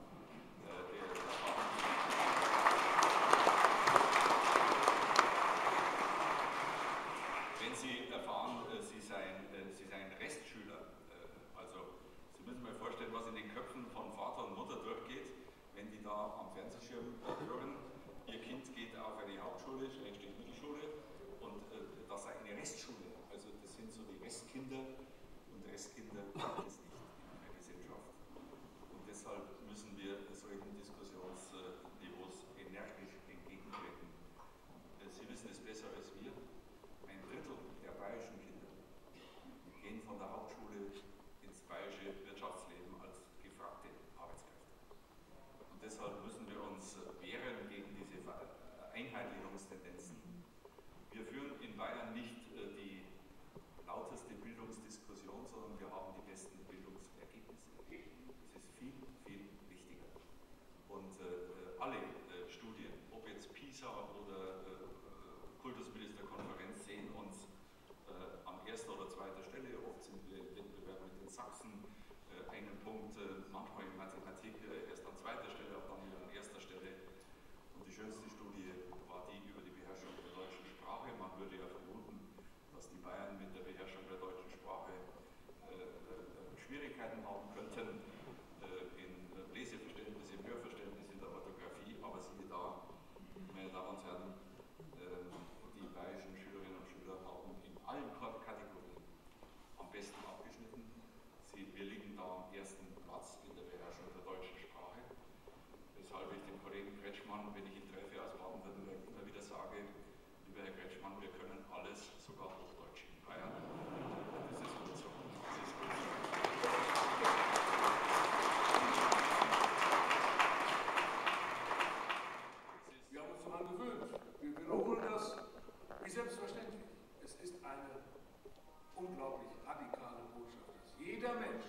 wenn Sie erfahren, Sie seien Restschüler, also Sie müssen sich mal vorstellen, was in den Köpfen von Vater und Mutter durchgeht, wenn die da am Fernsehschirm hören, ihr Kind geht auf eine Hauptschule, Schrägstrich Mittelschule, und das sei eine Restschule. Also das sind so die Restkinder, und Restkinder gibt es nicht in einer Gesellschaft. Und deshalb müssen wir solchen Diskussionsniveaus energisch entgegentreten. Sie wissen es besser als wir. Ein Drittel der bayerischen Kinder gehen von der Hauptschule ins bayerische Wirtschaftsleben als gefragte Arbeitskräfte. Und deshalb müssen wir uns wehren gegen diese Einheitlichungstendenzen. Wir führen in Bayern nicht die lauteste Bildungsdiskussion, sondern wir haben die besten Bildungsergebnisse. Das ist viel, viel wichtiger. Und alle Studien, ob jetzt PISA oder Kultusministerkonferenz, sehen uns an erster oder zweiter Stelle. Oft sind wir im Wettbewerb mit den Sachsen einen Punkt, manchmal in Mathematik erst an zweiter Stelle, aber dann wieder an erster Stelle. Und die schönste Studie war die über die Beherrschung der deutschen Sprache. Man würde ja vermuten, dass die Bayern mit der Beherrschung der deutschen Sprache Schwierigkeiten haben könnten in Leseverständnis, im Hörverständnis, in der Orthographie, aber siehe da, meine Damen und Herren, die bayerischen Schülerinnen und Schüler haben in allen Kategorien am besten abgeschnitten. Wir liegen da am ersten Platz in der Beherrschung der deutschen Sprache, weshalb ich dem Kollegen Kretschmann, wenn ich ihn treffe aus Baden-Württemberg, immer wieder sage, lieber Herr Kretschmann, wir können alles, sogar Hochdeutsch in Bayern. Das ist gut so. Das ist gut so. Wir haben uns daran gewöhnt. Wir wiederholen das wie selbstverständlich. Es ist eine unglaublich radikale Botschaft, dass jeder Mensch,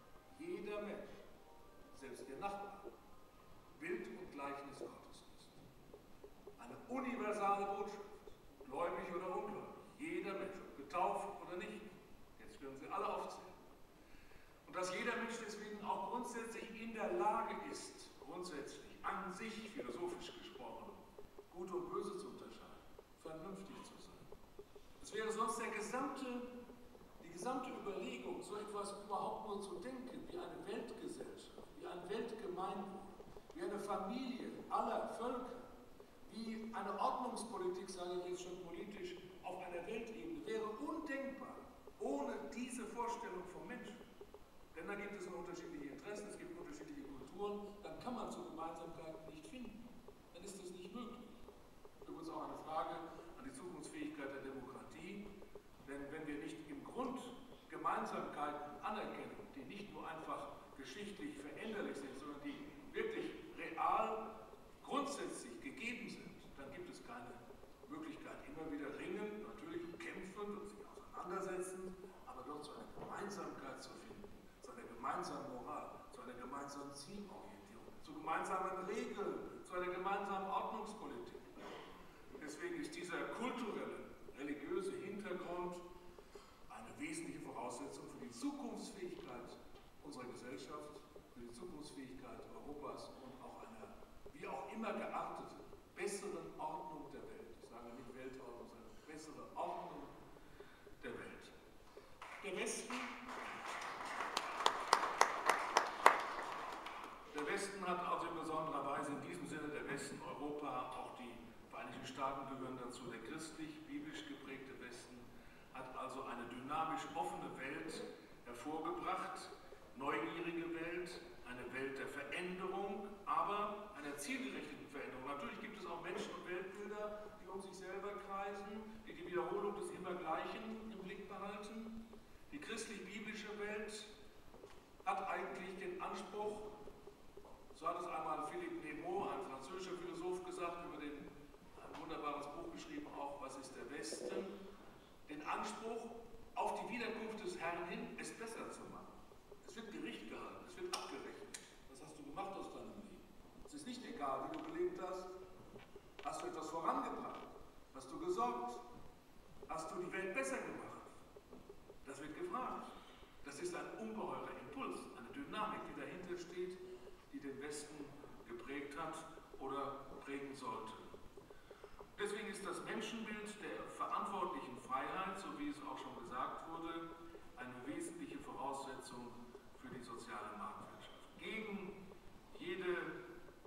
selbst der Nachbar, Bild und Gleichnis Gottes ist. Eine universale Botschaft, gläubig oder ungläubig, jeder Mensch, getauft oder nicht. Jetzt können Sie alle aufzählen. Und dass jeder Mensch deswegen auch grundsätzlich in der Lage ist, grundsätzlich an sich, philosophisch gesprochen, Gut und Böse zu unterscheiden, vernünftig zu sein. Es wäre sonst die gesamte Überlegung, so etwas überhaupt nur zu denken, wie eine Weltgesellschaft, wie ein Weltgemeinwohl, wie eine Familie aller Völker, wie eine Ordnungspolitik, sage ich jetzt schon politisch, auf einer Weltebene, wäre undenkbar ohne diese Vorstellung vom Menschen. Denn da gibt es unterschiedliche Interessen, es gibt unterschiedliche Kulturen, dann kann man zu Gemeinsamkeiten nicht finden. Dann ist das nicht möglich. Übrigens auch eine Frage an die Zukunftsfähigkeit der Demokratie, denn wenn wir nicht im Grund Gemeinsamkeiten anerkennen, die nicht nur einfach geschichtlich veränderlich sind, sondern die wirklich real grundsätzlich gegeben sind, dann gibt es keine Möglichkeit. Immer wieder ringen, natürlich kämpfen und sich auseinandersetzen, aber doch zu einer Gemeinsamkeit zu finden, zu einer gemeinsamen Moral, zu einer gemeinsamen Zielorientierung, zu gemeinsamen Regeln, zu einer gemeinsamen Ordnungspolitik. Deswegen ist dieser kulturelle, religiöse Hintergrund eine wesentliche Voraussetzung für die Zukunftsfähigkeit unserer Gesellschaft, für die Zukunftsfähigkeit Europas und auch einer, wie auch immer gearteten, besseren Ordnung der Welt. Ich sage nicht Weltordnung, sondern bessere Ordnung der Welt. Der Westen hat also in besonderer Weise in diesem Sinne, der Westen, Europa, auch die Vereinigten Staaten gehören dazu, der christlich-biblisch geprägte Westen, hat also eine dynamisch offene Welt hervorgebracht, neugierige Welt, eine zielgerichteten Veränderung. Natürlich gibt es auch Menschen und Weltbilder, die um sich selber kreisen, die die Wiederholung des Immergleichen im Blick behalten. Die christlich-biblische Welt hat eigentlich den Anspruch, so hat es einmal Philippe Nemo, ein französischer Philosoph, gesagt, über den ein wunderbares Buch geschrieben, auch Was ist der Westen, den Anspruch, auf die Wiederkunft des Herrn hin, es besser zu machen. Es wird Gericht gehalten, es wird abgerechnet. Was hast du gemacht aus deinem Leben? Es ist nicht egal, wie du gelebt hast. Hast du etwas vorangebracht? Hast du gesorgt? Hast du die Welt besser gemacht? Das wird gefragt. Das ist ein ungeheurer Impuls, eine Dynamik, die dahinter steht, die den Westen geprägt hat oder prägen sollte. Deswegen ist das Menschenbild der verantwortlichen Freiheit, so wie es auch schon gesagt wurde, eine wesentliche Voraussetzung für die soziale Marktwirtschaft. Gegen jede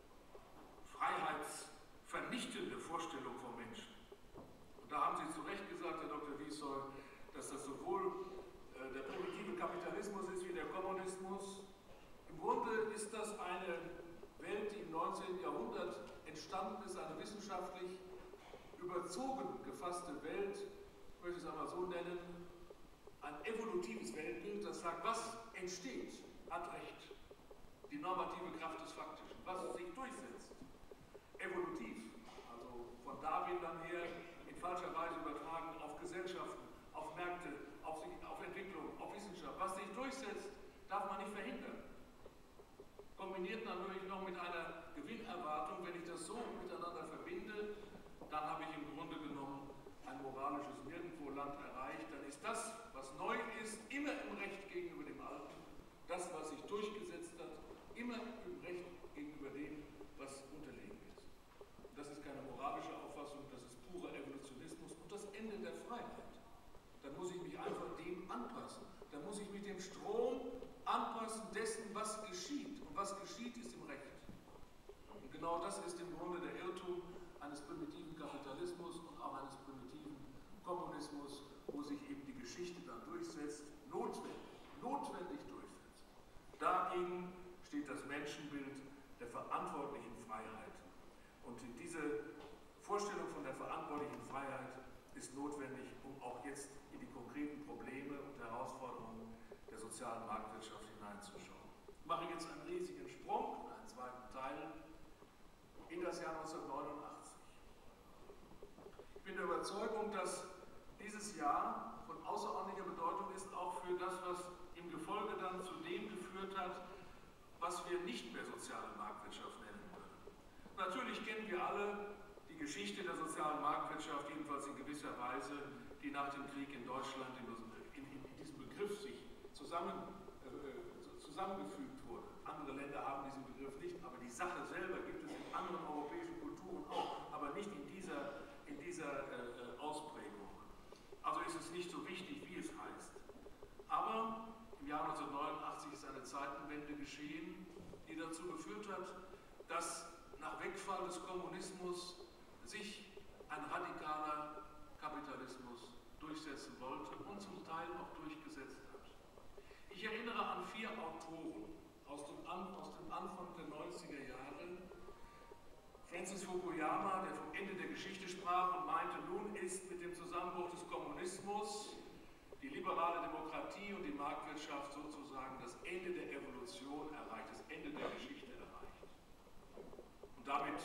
freiheitsvernichtende Vorstellung vom Menschen. Und da haben Sie zu Recht gesagt, Herr Dr. Wiessoll, dass das sowohl der primitive Kapitalismus ist wie der Kommunismus. Im Grunde ist das eine Welt, die im 19. Jahrhundert entstanden ist, eine wissenschaftlich überzogen gefasste Welt, ich möchte es einmal so nennen, ein evolutives Weltbild, das sagt, was entsteht, hat Recht. Die normative Kraft des Faktischen, was sich durchsetzt. Evolutiv, also von Darwin dann her in falscher Weise übertragen auf Gesellschaften, auf Märkte, auf Entwicklung, auf Wissenschaft. Was sich durchsetzt, darf man nicht verhindern. Kombiniert natürlich noch mit einer Gewinnerwartung, wenn ich das so miteinander verbinde, dann habe ich im Grunde genommen ein moralisches Nirgendwo-Land erreicht. Dann ist das, was neu ist, immer im Recht gegenüber dem Alten. Das, was sich durchgesetzt hat, immer im Recht gegenüber dem, was unterlegen ist. Das ist keine moralische Auffassung, das ist purer Evolutionismus und das Ende der Freiheit. Dann muss ich mich einfach dem anpassen. Dann muss ich mit dem Strom anpassen dessen, was geschieht. Und was geschieht, ist im Recht. Und genau das ist im Grunde der Irrtum eines primitiven Kapitalismus und auch eines primitiven Kommunismus, wo sich eben die Geschichte dann durchsetzt, notwendig durchsetzt. Dagegen steht das Menschenbild der verantwortlichen Freiheit. Und diese Vorstellung von der verantwortlichen Freiheit ist notwendig, um auch jetzt in die konkreten Probleme und Herausforderungen der sozialen Marktwirtschaft hineinzuschauen. Ich mache jetzt einen riesigen Sprung, einen zweiten Teil, in das Jahr 1989. Ich bin der Überzeugung, dass dieses Jahr von außerordentlicher Bedeutung ist, auch für das, was im Gefolge dann zu dem geführt hat, was wir nicht mehr soziale Marktwirtschaft nennen würden. Natürlich kennen wir alle die Geschichte der sozialen Marktwirtschaft, jedenfalls in gewisser Weise, die nach dem Krieg in Deutschland in diesem Begriff sich zusammengefügt wurde. Andere Länder haben diesen Begriff nicht, aber die Sache selber gibt es in anderen europäischen Kulturen auch, aber nicht in dieser Ausprägung. Also ist es nicht so wichtig, wie es heißt. Aber im Jahr 1989 ist eine Zeitenwende geschehen, die dazu geführt hat, dass nach Wegfall des Kommunismus sich ein radikaler Kapitalismus durchsetzen wollte und zum Teil auch durchgesetzt hat. Ich erinnere an 4 Autoren aus dem Anfang der 90er Jahre. Francis Fukuyama, der vom Ende der Geschichte sprach und meinte, nun ist mit dem Zusammenbruch des Kommunismus die liberale Demokratie und die Marktwirtschaft sozusagen das Ende der Evolution erreicht, das Ende der Geschichte erreicht. Und damit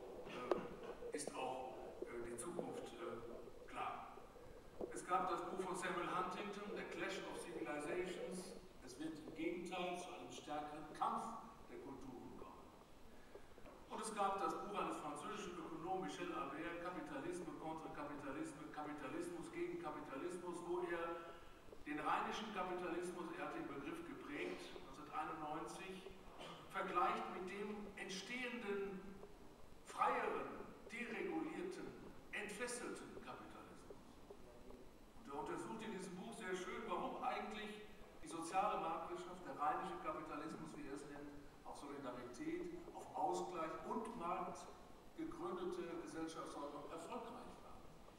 ist auch die Zukunft klar. Es gab das Buch von Samuel Huntington, The Clash of Civilizations. Es wird im Gegenteil zu einem stärkeren Kampf der Kulturen kommen. Und es gab das Buch eines französischen Ökonomen, Michel Albert, Kapitalisme contre Kapitalisme, Kapitalismus gegen Kapitalismus, wo er den rheinischen Kapitalismus, er hat den Begriff geprägt, 1991, vergleicht mit dem entstehenden, freieren, deregulierten, entfesselten Kapitalismus. Und er untersucht in diesem Buch sehr schön, warum eigentlich die soziale Marktwirtschaft, der rheinische Kapitalismus, wie er es nennt, auf Solidarität, auf Ausgleich und Markt gegründete Gesellschaftsordnung erfolgreich war.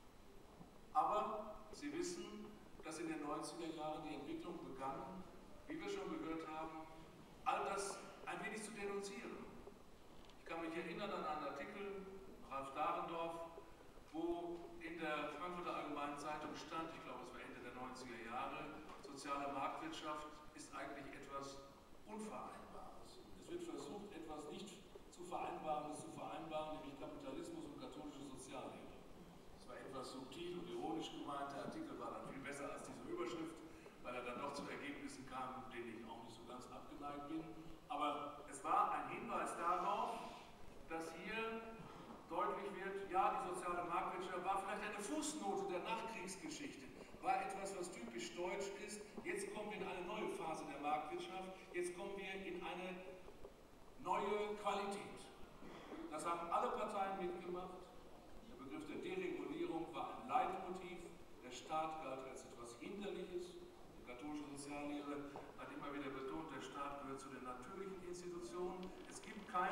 Aber Sie wissen, dass in den 90er Jahren die Entwicklung begann, wie wir schon gehört haben, all das ein wenig zu denunzieren. Ich kann mich erinnern an einen Artikel, Ralf Dahrendorf, wo in der Frankfurter Allgemeinen Zeitung stand, ich glaube es war Ende der 90er Jahre, soziale Marktwirtschaft ist eigentlich etwas Unvereinbares. Es wird versucht, etwas nicht zu Vereinbarendes zu vereinbaren, nämlich Kapitalismus und katholische Soziallehre. Das war etwas subtil und ironisch gemeint. Der Artikel war dann viel besser als diese Überschrift, weil er dann doch zu Ergebnissen kam, denen ich auch nicht so ganz abgeneigt bin. Aber es war ein Hinweis darauf, dass hier deutlich wird, ja, die soziale Marktwirtschaft war vielleicht eine Fußnote der Nachkriegsgeschichte, war etwas, was typisch deutsch ist. Jetzt kommen wir in eine neue Phase der Marktwirtschaft, jetzt kommen wir in eine neue Qualität. Das haben alle Parteien mitgemacht. Der Begriff der Deregulierung war ein Leitmotiv. Der Staat galt als etwas Hinderliches. Die katholische Soziallehre hat immer wieder betont, der Staat gehört zu den natürlichen Institutionen. Es gibt kein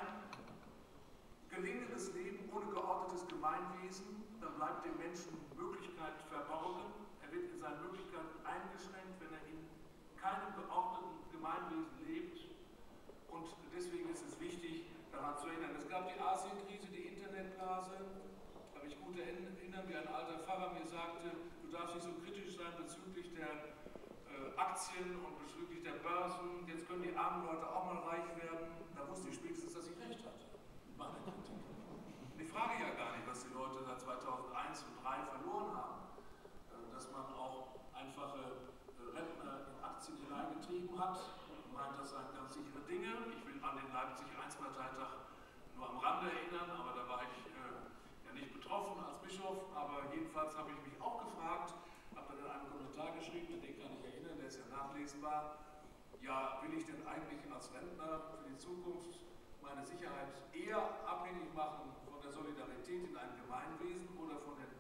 gelingendes Leben ohne geordnetes Gemeinwesen. Dann bleibt dem Menschen Möglichkeit verborgen. Er wird in seinen Möglichkeiten eingeschränkt, wenn er in keinem geordneten Gemeinwesen lebt. Und deswegen ist es wichtig, daran zu erinnern. Es gab die Asienkrise, die Internetblase. Da habe ich gut erinnern, wie ein alter Pfarrer mir sagte, du darfst nicht so kritisch sein bezüglich der Aktien und bezüglich der Börsen. Jetzt können die armen Leute auch mal reich werden. Da wusste ich spätestens, dass ich recht hatte. Meine Kritik. Und ich frage ja gar nicht, was die Leute seit 2001 und 2003 verloren haben. Dass man auch einfache Rentner in Aktien hineingetrieben hat. Meint, das seien ganz sichere Dinge. Ich will an den Leipzig-1-Parteitag nur am Rande erinnern, aber da war ich ja nicht betroffen als Bischof. Aber jedenfalls habe ich mich auch gefragt, habe dann in einem Kommentar geschrieben, den kann ich erinnern, der ist ja nachlesbar. Ja, will ich denn eigentlich als Rentner für die Zukunft meine Sicherheit eher abhängig machen von der Solidarität in einem Gemeinwesen oder von dem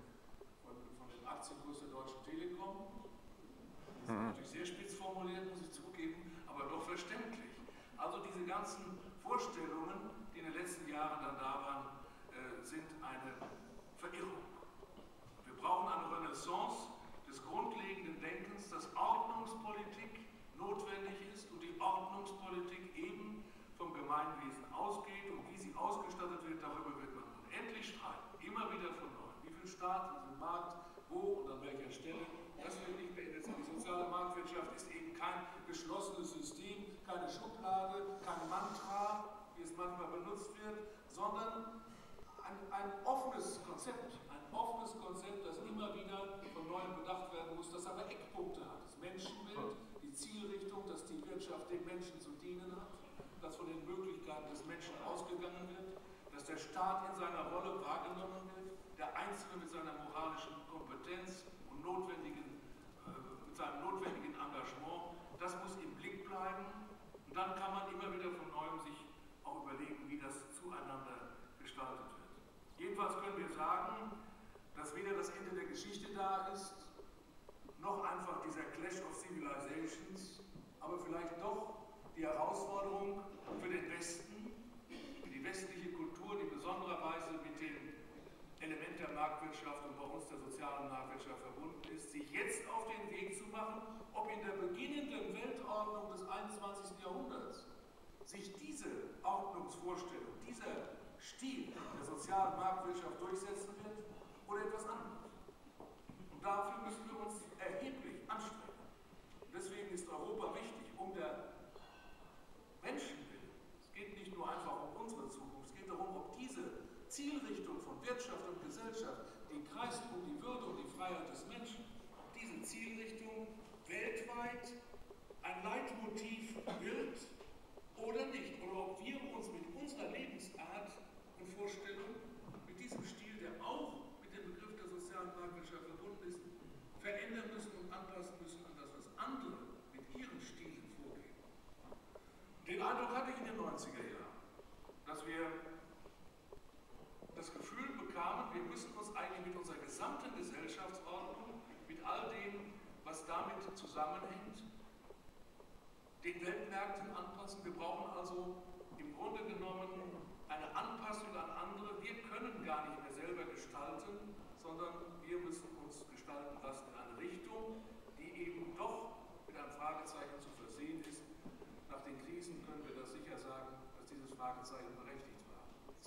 Aktienkurs der Deutschen Telekom? Das ist natürlich sehr spitz formuliert, muss ich zugeben, aber doch verständlich. Also diese ganzen Vorstellungen, die in den letzten Jahren dann da waren, sind eine Verirrung. Wir brauchen eine Renaissance des grundlegenden Denkens, dass Ordnungspolitik notwendig ist und die Ordnungspolitik eben vom Gemeinwesen ausgeht und wie sie ausgestattet wird, darüber wird man unendlich streiten, immer wieder von neuem. Wie viel Staat, wie viel Markt, wo und an welcher Stelle, das wird nicht beendet sein. Die soziale Marktwirtschaft ist eben kein geschlossenes System, keine Schublade, kein Mantra, wie es manchmal benutzt wird, sondern ein offenes Konzept, das immer wieder von neuem bedacht werden muss, das aber Eckpunkte hat. Das Menschenbild, die Zielrichtung, dass die Wirtschaft dem Menschen zu dienen hat, dass von den Möglichkeiten des Menschen ausgegangen wird, dass der Staat in seiner Rolle wahrgenommen wird, der Einzelne mit seiner moralischen Kompetenz und mit seinem notwendigen Engagement, das muss im Blick bleiben. Und dann kann man immer wieder von neuem sich auch überlegen, wie das zueinander gestaltet wird. Jedenfalls können wir sagen, dass weder das Ende der Geschichte da ist, noch einfach dieser Clash of Civilizations, aber vielleicht doch die Herausforderung für den Westen, für die westliche Kultur, die besondererweise mit dem Element der Marktwirtschaft und bei uns der sozialen Marktwirtschaft verbunden ist, sich jetzt auf den Weg zu machen, ob in der beginnenden Weltordnung des 21. Jahrhunderts sich diese Ordnungsvorstellung, dieser Stil der sozialen Marktwirtschaft durchsetzen wird oder etwas anderes. Und dafür müssen wir uns erheblich anstrengen. Deswegen ist Europa wichtig, um der Menschen willen. Es geht nicht nur einfach um unsere Zukunft, es geht darum, ob diese Zielrichtung von Wirtschaft und Gesellschaft, den Kreispunkt, die Würde und die Freiheit des Menschen, ob diese Zielrichtung weltweit ein Leitmotiv wird oder nicht. Oder ob wir uns mit unserer Lebensart und Vorstellung, mit diesem Stil, der auch mit dem Begriff der sozialen Marktwirtschaft verbunden ist, verändern müssen und anpassen müssen an das, was andere mit ihren Stilen vorgeben. Den Eindruck hatte ich in den 90er Jahren, dass wir das Gefühl bekamen, wir müssen uns eigentlich mit unserer gesamten Gesellschaftsordnung, mit all dem, was damit zusammenhängt, den Weltmärkten anpassen. Wir brauchen also im Grunde genommen eine Anpassung an andere. Wir können gar nicht mehr selber gestalten, sondern wir müssen uns gestalten lassen in eine Richtung, die eben doch mit einem Fragezeichen zu versehen ist. Nach den Krisen können wir das sicher sagen, dass dieses Fragezeichen berechtigt war.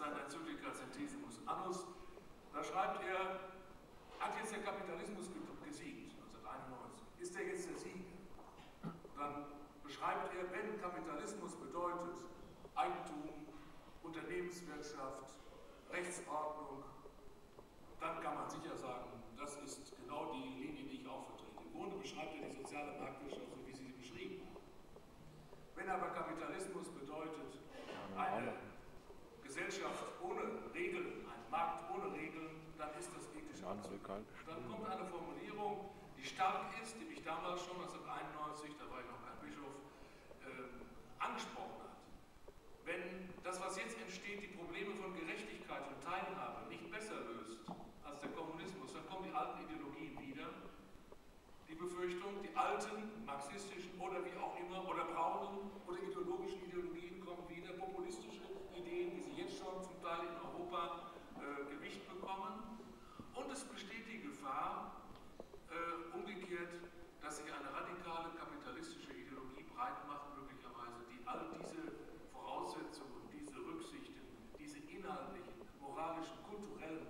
seiner Enzyklika Centesimus Annus. Da schreibt er, hat jetzt der Kapitalismus gesiegt, 1991. Ist er jetzt der Sieger? Dann beschreibt er, wenn Kapitalismus bedeutet Eigentum, Unternehmenswirtschaft, Rechtsordnung, dann kann man sicher sagen, das ist genau die Linie, die ich auch vertrete. Im Grunde beschreibt er die soziale Marktwirtschaft, so wie Sie sie beschrieben haben. Wenn aber Kapitalismus bedeutet eine Gesellschaft ohne Regeln, ein Markt ohne Regeln, dann ist das ethisch abzulehnen. Dann kommt eine Formulierung, die stark ist, die mich damals schon 1991, da war ich noch kein Bischof, angesprochen hat. Wenn das, was jetzt entsteht, die Probleme von Gerechtigkeit und Teilhabe nicht besser löst als der Kommunismus, dann kommen die alten Ideologien wieder. Die Befürchtung, die alten marxistischen oder wie auch immer, oder braunen oder ideologischen Ideologien kommen wieder, populistische Ideen, wie sie jetzt schon zum Teil in Europa Gewicht bekommen. Und es besteht die Gefahr, umgekehrt, dass sich eine radikale kapitalistische Ideologie breit macht, möglicherweise, die all diese Voraussetzungen, diese Rücksichten, diese inhaltlichen, moralischen, kulturellen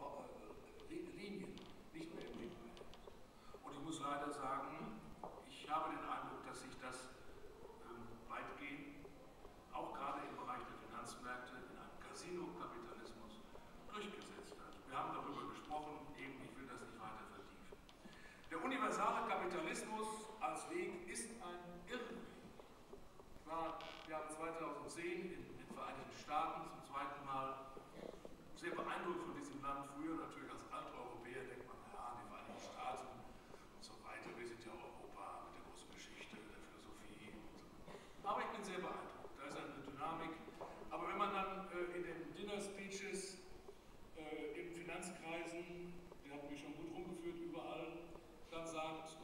Linien nicht mehr im Blick behält. Und ich muss leider sagen, ich habe den Eindruck, dass sich das weitgehend, auch gerade im Bereich der Finanzmärkte, in einem Casino-Kapitalismus durchgesetzt hat. Wir haben darüber gesprochen, eben, ich will das nicht weiter vertiefen. Der universale Kapitalismus als Weg ist ein Irrweg. Wir haben 2010 in den Vereinigten Staaten zum zweiten Mal sehr beeindruckt von diesem Land. Früher natürlich als Alteuropäer denkt man, ja, die Vereinigten Staaten und so weiter, wir sind ja Europa mit der großen Geschichte, der Philosophie. Aber ich bin sehr beeindruckt, da ist eine Dynamik. Aber wenn man dann in den Dinner Speeches, in Finanzkreisen, die haben mich schon gut rumgeführt überall, dann sagt,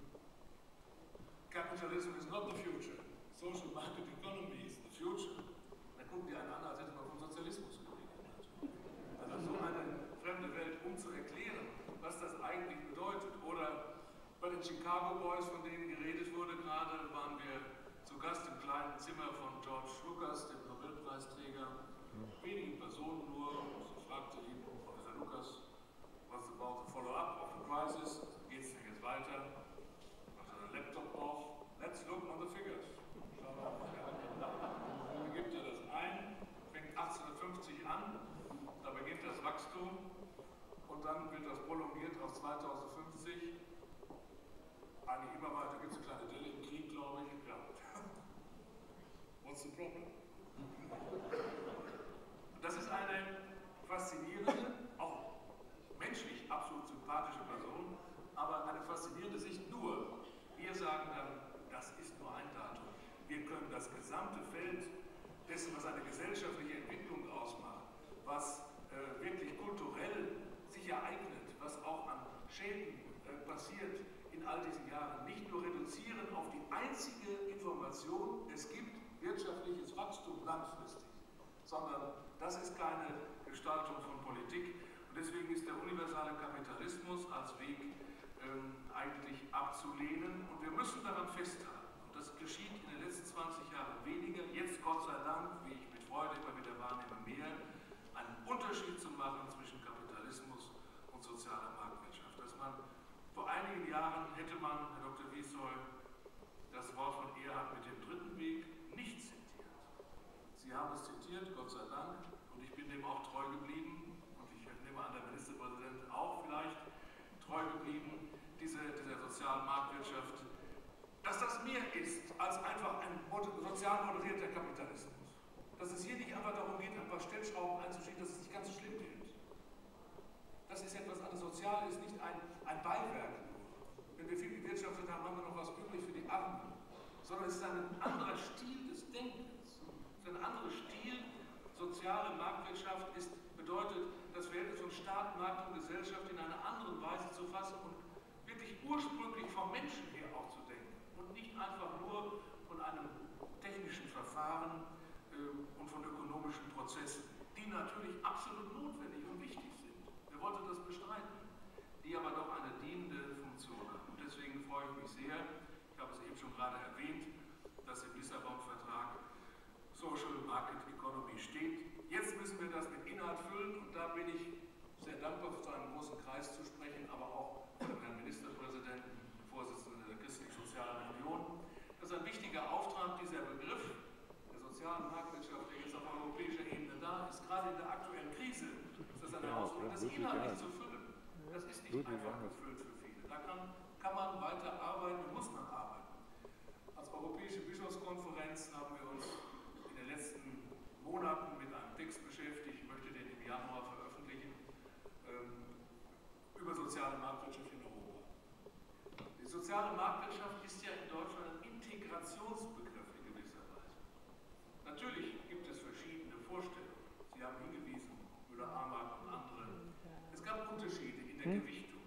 Capitalism is not the future, social market economy is the future. Dann gucken die einen an, als hätte man vom Sozialismus geredet. Also so eine fremde Welt, um zu erklären, was das eigentlich bedeutet. Oder bei den Chicago Boys, von denen geredet wurde gerade, waren wir zu Gast im kleinen Zimmer von George Lucas, dem Nobelpreisträger. Wenige Personen nur. So fragte ihn Professor Lucas, what's about the follow-up of the crisis? Geht es denn jetzt weiter? Macht er einen Laptop auf? Let's look on the figures. Schauen wir mal. Dann gibt er das ein, fängt 1850 an, da beginnt das Wachstum und dann wird das prolongiert auf 2050. Eigentlich immer weiter, gibt es eine kleine Delle im Krieg, glaube ich. Ja. What's the problem? Das ist eine faszinierende, auch menschlich absolut sympathische Person, aber eine faszinierende Sicht nur. Wir sagen dann, das ist nur ein Datum. Wir können das gesamte Feld dessen, was eine gesellschaftliche Entwicklung ausmacht, was wirklich kulturell sich ereignet, was auch an Schäden passiert in all diesen Jahren, nicht nur reduzieren auf die einzige Information, es gibt wirtschaftliches Wachstum langfristig, sondern das ist keine Gestaltung von Politik. Und deswegen ist der universale Kapitalismus als Weg eigentlich abzulehnen. Und wir müssen daran festhalten. Und das geschieht in den letzten 20 Jahren weniger. Jetzt, Gott sei Dank, wie ich mit Freude immer wieder wahrnehme, mehr, einen Unterschied zu machen zwischen Kapitalismus und sozialer Marktwirtschaft. Dass man vor einigen Jahren hätte man, Herr Dr. Wiesoy, das Wort von Erhard mit dem dritten Weg nicht zitiert. Sie haben es zitiert, Gott sei Dank, und ich bin dem auch treu geblieben. Und ich nehme an, der Ministerpräsident auch vielleicht treu geblieben, dieser sozialen Marktwirtschaft, dass das mehr ist als einfach ein sozial moderierter Kapitalismus. Dass es hier nicht einfach darum geht, ein paar Stellschrauben einzuschieben, dass es nicht ganz so schlimm wird. Das ist etwas anderes. Sozial ist nicht ein Beiwerk. Wenn wir viel gewirtschaftet haben, haben wir noch was übrig für die Armen. Sondern es ist ein anderer Stil des Denkens. Es ist ein anderer Stil. Soziale Marktwirtschaft bedeutet, das Verhältnis von Staat, Markt und Gesellschaft in einer anderen Weise zu fassen und wirklich ursprünglich vom Menschen her auch zu denken. Und nicht einfach nur von einem technischen Verfahren und von ökonomischen Prozessen, die natürlich absolut notwendig und wichtig sind. Wer wollte das bestreiten? Die aber doch eine dienende Funktion haben. Und deswegen freue ich mich sehr, ich habe es eben schon gerade erwähnt, dass im Lissabon-Vertrag Social Market Economy steht. Jetzt müssen wir das Wolkow zu einem großen Kreis zu sprechen, aber auch von dem Herrn Ministerpräsidenten, Vorsitzenden der Christlich-Sozialen Union, dass ein wichtiger Auftrag dieser Begriff der sozialen Marktwirtschaft, der jetzt auf europäischer Ebene da ist, gerade in der aktuellen Krise, ist das eine Herausforderung, das inhaltlich zu füllen. Das ist nicht einfach gefüllt für viele. Da kann man weiter arbeiten und muss man arbeiten. Als Europäische Bischofskonferenz haben wir uns in den letzten Monaten mit einem Text beschäftigt, ich möchte den im Januar veröffentlichen, über soziale Marktwirtschaft in Europa. Die soziale Marktwirtschaft ist ja in Deutschland ein Integrationsbegriff in gewisser Weise. Natürlich gibt es verschiedene Vorstellungen. Sie haben hingewiesen, Müller-Amack und andere. Es gab Unterschiede in der Gewichtung.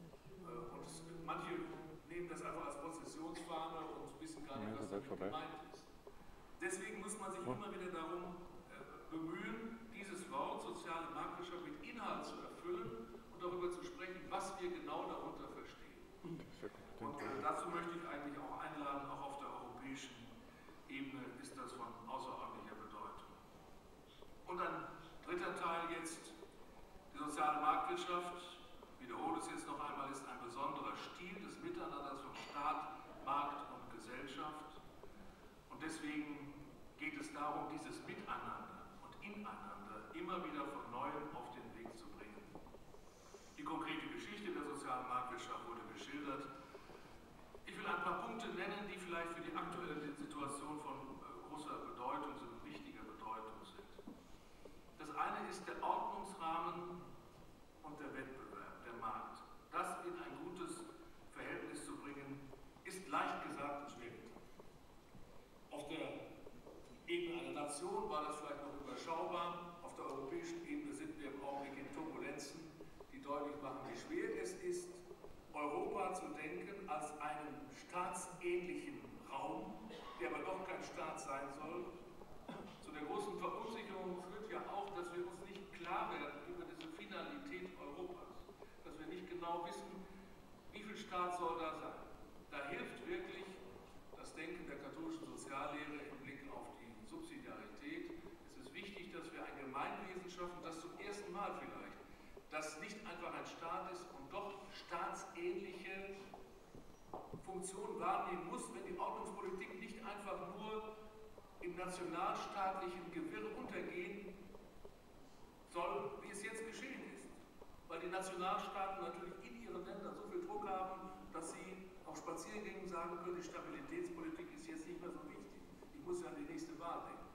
Manche nehmen das einfach als Prozessionsfahne und wissen gar nicht, was damit gemeint ist. Deswegen muss man sich immer wieder darum bemühen, dieses Wort soziale Marktwirtschaft mit Inhalt zu erfüllen und darüber zu sprechen, was wir genau darunter verstehen. Und dazu möchte ich eigentlich auch einladen, auch auf der europäischen Ebene ist das von außerordentlicher Bedeutung. Und ein dritter Teil jetzt, die soziale Marktwirtschaft, ich wiederhole es jetzt noch einmal, ist ein besonderer Stil des Miteinanders von Staat, Markt und Gesellschaft. Und deswegen geht es darum, dieses Miteinander und Ineinander immer wieder von Neuem auf den Weg zu bringen. Die konkrete Geschichte der sozialen Marktwirtschaft wurde geschildert. Ich will ein paar Punkte nennen, die vielleicht für die aktuelle Situation von großer Bedeutung sind, wichtiger Bedeutung sind. Das eine ist der Ordnungsrahmen und der Wettbewerb, der Markt. Das in ein gutes Verhältnis zu bringen, ist leicht gesagt und schwer getan. Auf der Ebene einer Nation war das vielleicht noch überschaubar. Auf der europäischen Ebene sind wir im Augenblick in Turbulenzen, die deutlich machen, wie schwer es ist, Europa zu denken als einen staatsähnlichen Raum, der aber doch kein Staat sein soll. Zu der großen Verunsicherung führt ja auch, dass wir uns nicht klar werden über diese Finalität Europas, dass wir nicht genau wissen, wie viel Staat soll da sein. Da hilft wirklich das Denken der katholischen Soziallehre im Blick auf die Subsidiarität. Es ist wichtig, dass wir ein Gemeinwesen schaffen, das zum ersten Mal vielleicht, das nicht einfach ein Staat ist und doch staatsähnliche Funktionen wahrnehmen muss, wenn die Ordnungspolitik nicht einfach nur im nationalstaatlichen Gewirr untergehen soll, wie es jetzt geschehen ist. Weil die Nationalstaaten natürlich in ihren Ländern so viel Druck haben, dass sie auf Spaziergängen sagen können, die Stabilitätspolitik ist jetzt nicht mehr so wichtig. Ich muss ja an die nächste Wahl denken.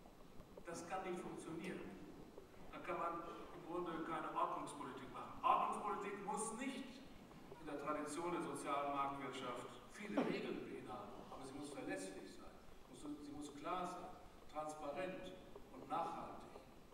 Das kann nicht funktionieren. Da kann man im Grunde keine Ordnungspolitik machen. Ordnungspolitik muss nicht in der Tradition der sozialen Marktwirtschaft viele Regeln beinhalten, aber sie muss verlässlich sein. Sie muss klar sein, transparent und nachhaltig.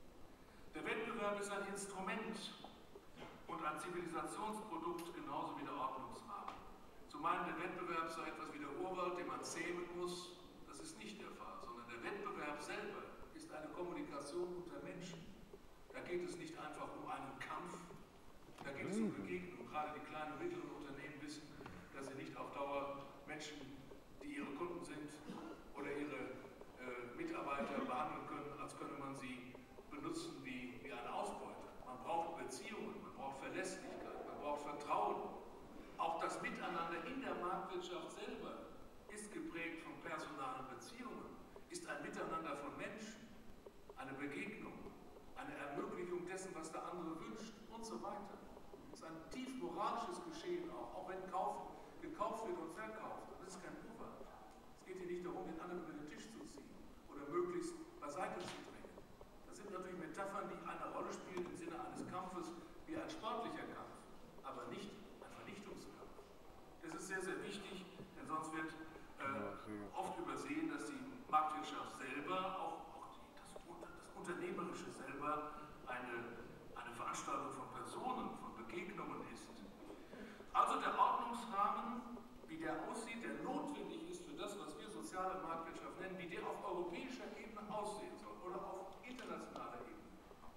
Der Wettbewerb ist ein Instrument und ein Zivilisationsprodukt genauso wie der Ordnungsrahmen. Zu meinen, der Wettbewerb sei etwas wie der Urwald, den man zähmen muss, das ist nicht der Fall, sondern der Wettbewerb selber ist eine Kommunikation unter Menschen. Da geht es nicht einfach um einen Kampf, da geht es um Begegnung. Gerade die kleinen und mittleren Unternehmen wissen, dass sie nicht auf Dauer Menschen, die ihre Kunden sind oder ihre Mitarbeiter behandeln können, als könne man sie benutzen wie eine Ausbeute. Man braucht Beziehungen, man braucht Verlässlichkeit, man braucht Vertrauen. Auch das Miteinander in der Marktwirtschaft selber ist geprägt von personalen Beziehungen, ist ein Miteinander von Menschen, eine Begegnung, eine Ermöglichung dessen, was der andere wünscht und so weiter. Es ist ein tief moralisches Geschehen auch wenn gekauft wird und verkauft. Das ist kein Urwald. Es geht hier nicht darum, den anderen über den Tisch zu ziehen oder möglichst beiseite zu drängen. Das sind natürlich Metaphern, die eine Rolle spielen im Sinne eines Kampfes wie ein sportlicher Kampf, aber nicht ein Vernichtungskampf. Das ist sehr, sehr wichtig, denn sonst wird oft übersehen, dass die Marktwirtschaft selber, auch das Unternehmerische selber, eine Veranstaltung von Personen, von Begegnungen ist. Also der Ordnungsrahmen, wie der aussieht, der notwendig ist für das, was wir soziale Marktwirtschaft nennen, wie der auf europäischer Ebene aussehen soll oder auf internationaler Ebene,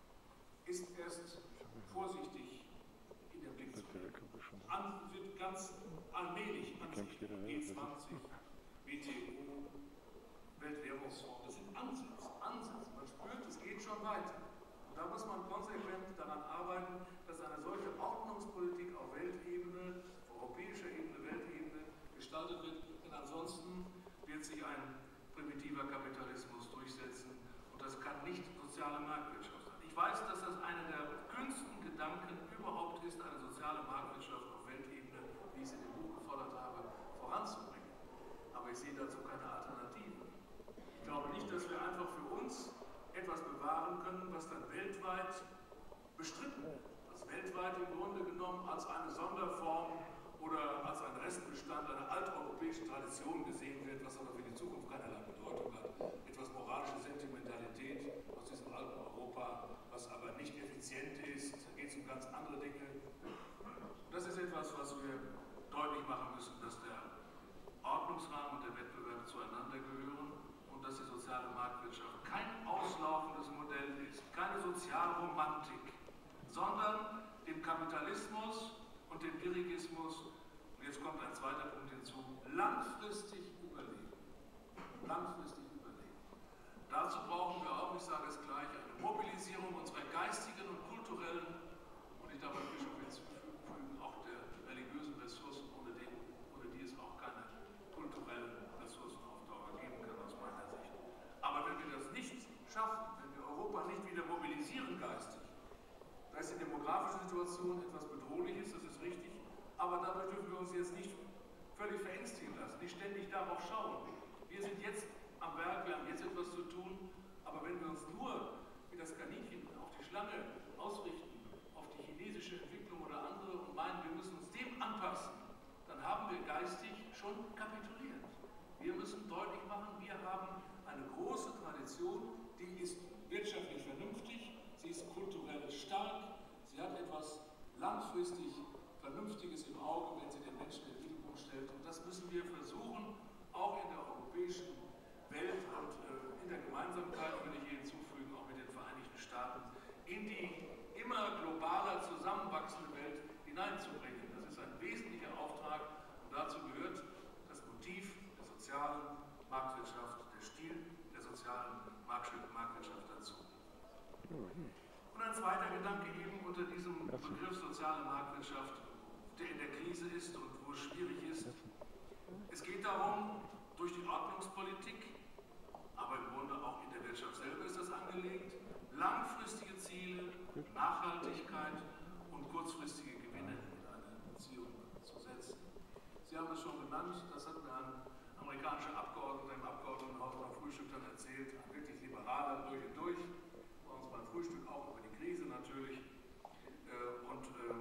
ist erst vorsichtig in den Blick zu nehmen. Wird ganz allmählich ansichtig. G20, WTO, Weltwährungsfonds, das sind Ansätze. Man spürt, es geht schon weiter. Und da muss man konsequent daran arbeiten, dass eine solche Ordnungspolitik auf Weltebene, europäischer Ebene, Weltebene gestaltet wird, denn ansonsten wird sich ein primitiver Kapitalismus durchsetzen und das kann nicht soziale Marktwirtschaft sein. Ich weiß, dass das einer der kühnsten Gedanken überhaupt ist, eine soziale Marktwirtschaft auf Weltebene, wie ich sie in dem Buch gefordert habe, voranzubringen. Aber ich sehe dazu keine Alternative. Ich glaube nicht, dass wir einfach für uns etwas bewahren können, was dann weltweit bestritten wird, was weltweit im Grunde genommen als eine Sonderform oder als ein Restbestand einer alteuropäischen Tradition gesehen wird, was aber für die Zukunft keinerlei Bedeutung hat. Etwas moralische Sentimentalität aus diesem alten Europa, was aber nicht effizient ist. Da geht es um ganz andere Dinge. Das ist etwas, was wir deutlich machen müssen, dass der Ordnungsrahmen und der Wettbewerb zueinander gehören und dass die soziale Marktwirtschaft kein auslaufendes Modell ist, keine Sozialromantik, sondern dem Kapitalismus und dem Dirigismus, und jetzt kommt ein zweiter Punkt hinzu, langfristig überleben. Langfristig überleben. Dazu brauchen wir auch, ich sage es gleich, eine Mobilisierung unserer geistigen und kulturellen, und ich darf ein bisschen hinzufügen, auch der religiösen Ressourcen, ohne die es auch keine kulturellen Ressourcen auf Dauer geben kann, aus meiner Sicht. Aber wenn wir das nicht schaffen, wenn wir Europa nicht wieder mobilisieren geistig, da ist die demografische Situation etwas Bedrohliches, das ist richtig, aber dadurch dürfen wir uns jetzt nicht völlig verängstigen lassen, nicht ständig darauf schauen. Wir sind jetzt am Werk, wir haben jetzt etwas zu tun, aber wenn wir uns nur wie das Kaninchen auf die Schlange ausrichten, auf die chinesische Entwicklung oder andere und meinen, wir müssen uns dem anpassen, dann haben wir geistig schon kapituliert. Wir müssen deutlich machen, wir haben eine große Tradition, die ist wirtschaftlich vernünftig, sie ist kulturell stark, sie hat etwas langfristig Vernünftiges im Auge, wenn sie den Menschen in den Mittelpunkt stellt. Und das müssen wir versuchen, auch in der europäischen Welt und in der Gemeinsamkeit, will ich hier hinzufügen, auch mit den Vereinigten Staaten, in die immer globaler zusammenwachsende Welt hineinzubringen. Das ist ein wesentlicher Auftrag und dazu gehört das Motiv der sozialen Marktwirtschaft, der Stil der sozialen Marktwirtschaft dazu. Und ein zweiter Gedanke eben unter diesem Begriff soziale Marktwirtschaft, der in der Krise ist und wo es schwierig ist. Es geht darum, durch die Ordnungspolitik, aber im Grunde auch in der Wirtschaft selber ist das angelegt, langfristige Ziele, Nachhaltigkeit und kurzfristige Gewinne in eine Beziehung zu setzen. Sie haben es schon genannt, das hat mir ein amerikanischer Abgeordneter im Abgeordnetenhaus beim Frühstück dann erzählt, ein wirklich liberaler durch und durch, bei uns beim Frühstück auch über die Krise natürlich. Und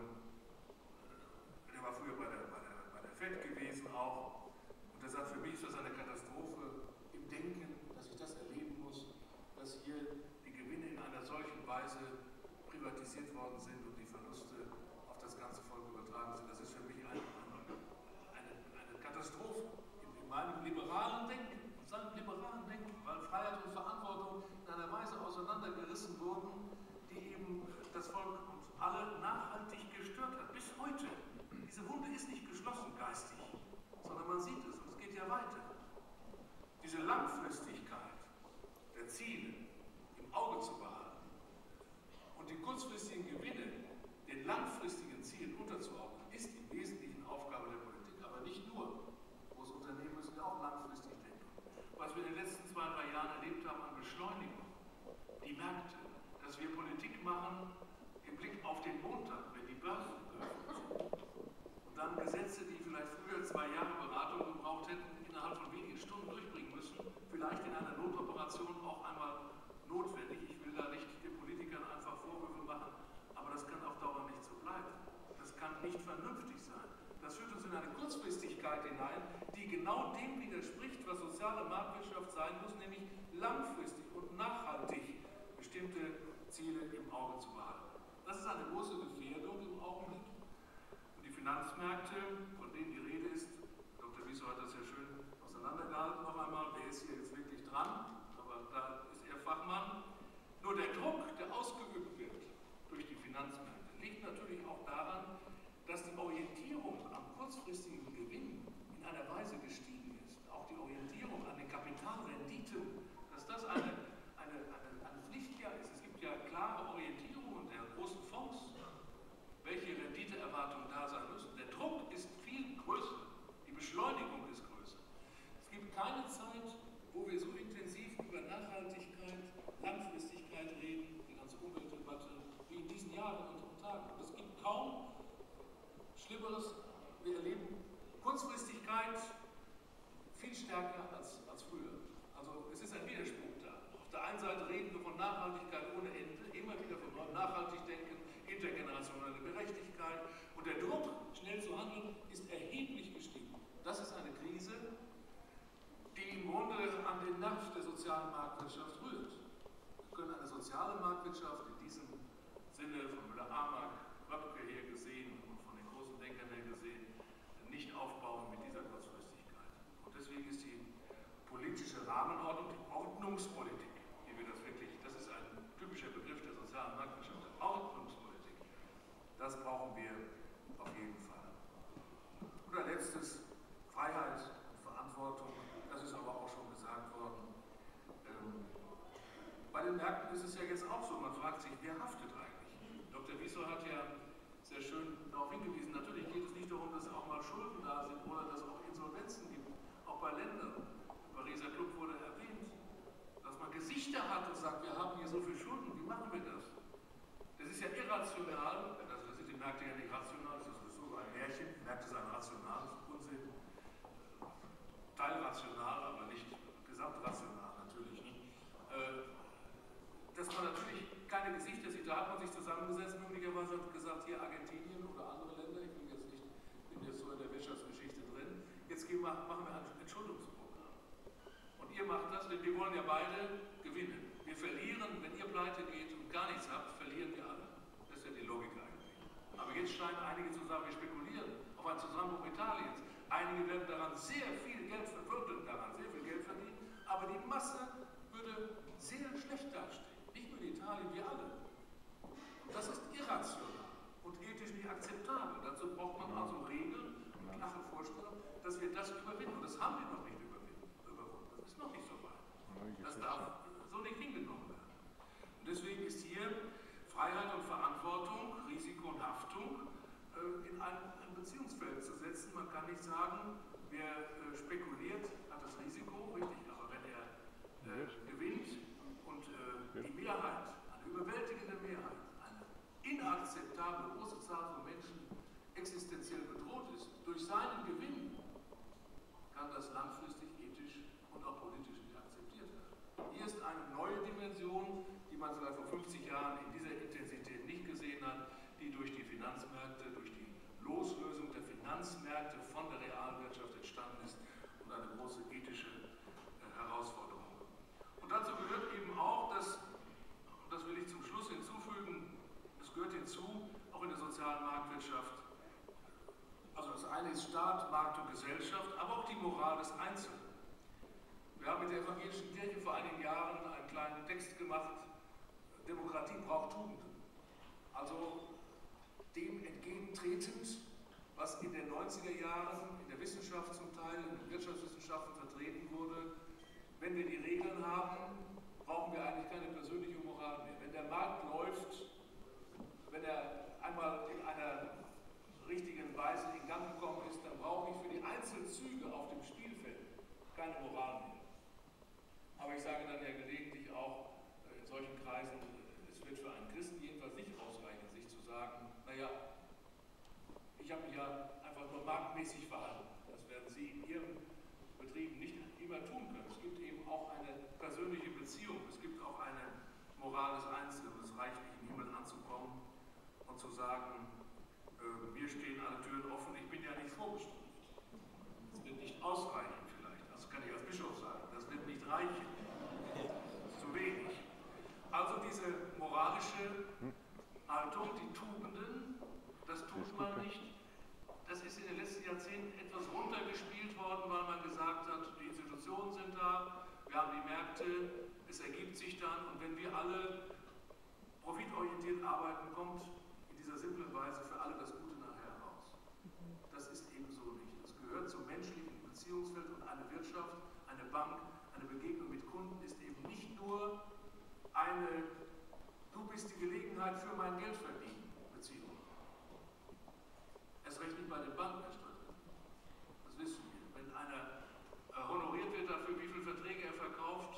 der war früher bei der FED gewesen auch. Und er sagt, für mich ist das eine Katastrophe im Denken, dass ich das erleben muss, dass hier die Gewinne in einer solchen Weise privatisiert worden sind und die Verluste auf das ganze Volk übertragen sind. Das ist für mich eine Katastrophe in meinem liberalen Denken, weil Freiheit und Verantwortung in einer Weise auseinandergerissen wurden, die eben das Volk und alle nachhaltig gestört hat, bis heute. Diese Wunde ist nicht geschlossen geistig, sondern man sieht es und es geht ja weiter. Diese Langfristigkeit der Ziele im Auge zu behalten und die kurzfristigen Gewinne den langfristigen Zielen unterzuordnen, ist im Wesentlichen Aufgabe der Politik, aber nicht nur. Große Unternehmen müssen ja auch langfristig denken. Was wir in den letzten 2-3 Jahren erlebt haben an Beschleunigung, die Märkte, dass wir Politik machen im Blick auf den Montag, wenn die Börsen geöffnet sind. Und dann Gesetze, die vielleicht früher 2 Jahre Beratung gebraucht hätten, innerhalb von wenigen Stunden durchbringen müssen, vielleicht in einer Notoperation auch einmal notwendig. Ich will da nicht den Politikern einfach Vorwürfe machen, aber das kann auf Dauer nicht so bleiben. Das kann nicht vernünftig sein. Das führt uns in eine Kurzfristigkeit hinein, die genau dem widerspricht, was soziale Marktwirtschaft sein muss, nämlich langfristig und nachhaltig bestimmte Ziele im Auge zu behalten. Das ist eine große Gefährdung im Augenblick. Und die Finanzmärkte, von denen die Rede ist, Dr. Wieso hat das ja schön auseinandergehalten noch einmal, wer ist hier jetzt wirklich dran, aber da ist er Fachmann. Nur der Druck, der ausgeübt wird durch die Finanzmärkte, liegt natürlich auch daran, dass die Orientierung am kurzfristigen Gewinn in einer Weise gestiegen ist. Auch die Orientierung an den Kapitalrenditen, dass das eine Pflicht ja ist. Es gibt ja klare Orientierung aus, welche Renditeerwartungen da sein müssen. Der Druck ist viel größer, die Beschleunigung ist größer. Es gibt keine Zeit, wo wir so intensiv über Nachhaltigkeit, Langfristigkeit reden, die ganze Umweltdebatte, wie in diesen Jahren und Tagen. Und es gibt kaum Schlimmeres. Wir erleben Kurzfristigkeit viel stärker als früher. Also es ist ein Widerspruch da. Auf der einen Seite reden wir von Nachhaltigkeit ohne Ende, immer wieder von nachhaltig denken, intergenerationale Gerechtigkeit, und der Druck, schnell zu handeln, ist erheblich gestiegen. Das ist eine Krise, die im Grunde an den Nerv der sozialen Marktwirtschaft rührt. Wir können eine soziale Marktwirtschaft in diesem Sinne von Müller-Amack, Röpke her gesehen und von den großen Denkern her gesehen, nicht aufbauen mit dieser Kurzfristigkeit. Und deswegen ist die politische Rahmenordnung, die Ordnungspolitik, wie wir das wirklich, das ist ein typischer Begriff der sozialen Marktwirtschaft, Ordnungspolitik, das brauchen wir auf jeden Fall. Und ein letztes, Freiheit und Verantwortung, das ist aber auch schon gesagt worden. Bei den Märkten ist es ja jetzt auch so, man fragt sich, wer haftet eigentlich? Dr. Wieso hat ja sehr schön darauf hingewiesen, natürlich geht es nicht darum, dass auch mal Schulden da sind oder dass es auch Insolvenzen gibt, auch bei Ländern. Der Pariser Club wurde erwähnt, dass man Gesichter hat und sagt, wir haben hier so viel Schulden, wie machen wir das? Das ist ja irrational, also das sind die Märkte ja nicht rational, das ist sowieso ein Märchen, Märkte seien rational, das ist Unsinn, teilrational, aber nicht gesamtrational natürlich nicht. Dass man natürlich keine Gesichter sieht, da hat man sich zusammengesetzt, möglicherweise hat gesagt, hier Argentinien oder andere Länder, ich bin jetzt so in der Wirtschaftsgeschichte drin, jetzt machen wir ein Entschuldungsprogramm. Und ihr macht das, denn wir wollen ja beide gewinnen. Wir verlieren, wenn ihr pleite geht und gar nichts habt, verlieren wir alle. Das ist ja die Logik eigentlich. Aber jetzt scheinen einige zu sagen, wir spekulieren auf einen Zusammenbruch Italiens. Einige werden daran sehr viel Geld verdienen, aber die Masse würde sehr schlecht dastehen. Nicht nur in Italien, wir alle. Und das ist irrational und ethisch nicht akzeptabel. Dazu braucht man also Regeln und klare Vorstellungen, dass wir das überwinden. Und das haben wir noch nicht überwunden. Das ist noch nicht so weit. Das darf so nicht hingenommen werden. Und deswegen ist hier Freiheit und Verantwortung, Risiko und Haftung in ein Beziehungsfeld zu setzen. Man kann nicht sagen, wer spekuliert, hat das Risiko, richtig, aber wenn er gewinnt und die Mehrheit, eine überwältigende Mehrheit, eine inakzeptable große Zahl von Menschen existenziell bedroht ist, durch seinen Gewinn kann das langfristig ethisch und auch politisch nicht akzeptiert werden. Hier ist eine neue Dimension, die man vielleicht vor 50 Jahren in dieser Intensität nicht gesehen hat, die durch die Finanzmärkte, durch die Loslösung der Finanzmärkte von der Realwirtschaft entstanden ist und eine große ethische Herausforderung. Und dazu gehört eben auch, und das will ich zum Schluss hinzufügen, es gehört hinzu, auch in der sozialen Marktwirtschaft, also das eine ist Staat, Markt und Gesellschaft, aber auch die Moral des Einzelnen. Wir haben mit der evangelischen Kirche vor einigen Jahren einen kleinen Text gemacht, Demokratie braucht Tugenden. Also dem entgegentretend, was in den 90er Jahren in der Wissenschaft zum Teil, in den Wirtschaftswissenschaften vertreten wurde. Wenn wir die Regeln haben, brauchen wir eigentlich keine persönliche Moral mehr. Wenn der Markt läuft, wenn er einmal in einer richtigen Weise in Gang gekommen ist, dann brauche ich für die Einzelzüge auf dem Spielfeld keine Moral mehr. Aber ich sage dann ja gelegentlich auch in solchen Kreisen, es wird für einen Christen jedenfalls nicht ausreichen, sich zu sagen, naja, ich habe mich ja einfach nur marktmäßig verhalten. Das werden Sie in Ihrem Betrieb nicht immer tun können. Es gibt eben auch eine persönliche Beziehung, es gibt auch eine Moral des Einzelnen. Es reicht nicht, im Himmel anzukommen und zu sagen, mir stehen alle Türen offen, ich bin ja nicht vorbestraft. Das wird nicht ausreichen vielleicht, das kann ich als Bischof sagen, das wird nicht reichen. Das ist zu wenig. Also diese moralische Haltung, die Tugenden, das tut man nicht. Das ist in den letzten Jahrzehnten etwas runtergespielt worden, weil man gesagt hat, die Institutionen sind da, wir haben die Märkte, es ergibt sich dann, und wenn wir alle profitorientiert arbeiten, kommt in dieser simplen Weise für alle das Gute nachher heraus. Das ist eben so nicht. Das gehört zum menschlichen Beziehungsfeld, und eine Wirtschaft, eine Bank, eine Begegnung mit Kunden ist eben nicht nur eine, du bist die Gelegenheit für mein Geld verdienen. recht nicht bei den Banken erstattet. Das wissen wir. Wenn einer honoriert wird dafür, wie viele Verträge er verkauft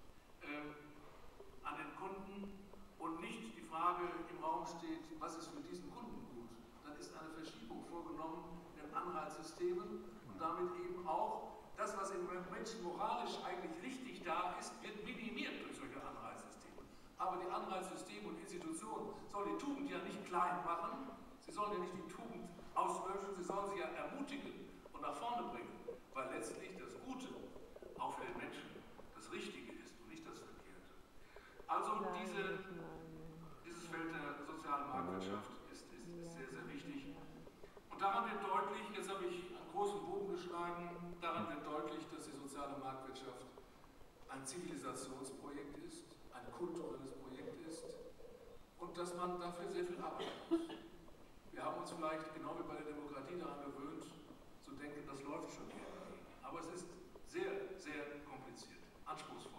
an den Kunden und nicht die Frage im Raum steht, was ist für diesen Kunden gut, dann ist eine Verschiebung vorgenommen in den Anreizsystemen und damit eben auch das, was im Menschen moralisch eigentlich richtig da ist, wird minimiert durch solche Anreizsysteme. Aber die Anreizsysteme und Institutionen sollen die Tugend ja nicht klein machen, sie sollen ja nicht die Tugend auslöschen, sie sollen sie ja ermutigen und nach vorne bringen, weil letztlich das Gute auch für den Menschen das Richtige ist und nicht das Verkehrte. Also dieses Feld der sozialen Marktwirtschaft ist sehr, sehr wichtig. Und daran wird deutlich, jetzt habe ich einen großen Bogen geschlagen, daran wird deutlich, dass die soziale Marktwirtschaft ein Zivilisationsprojekt ist, ein kulturelles Projekt ist und dass man dafür sehr viel arbeiten muss. Wir haben uns vielleicht, genau wie bei der Demokratie, daran gewöhnt, zu denken, das läuft schon irgendwie. Aber es ist sehr, sehr kompliziert, anspruchsvoll.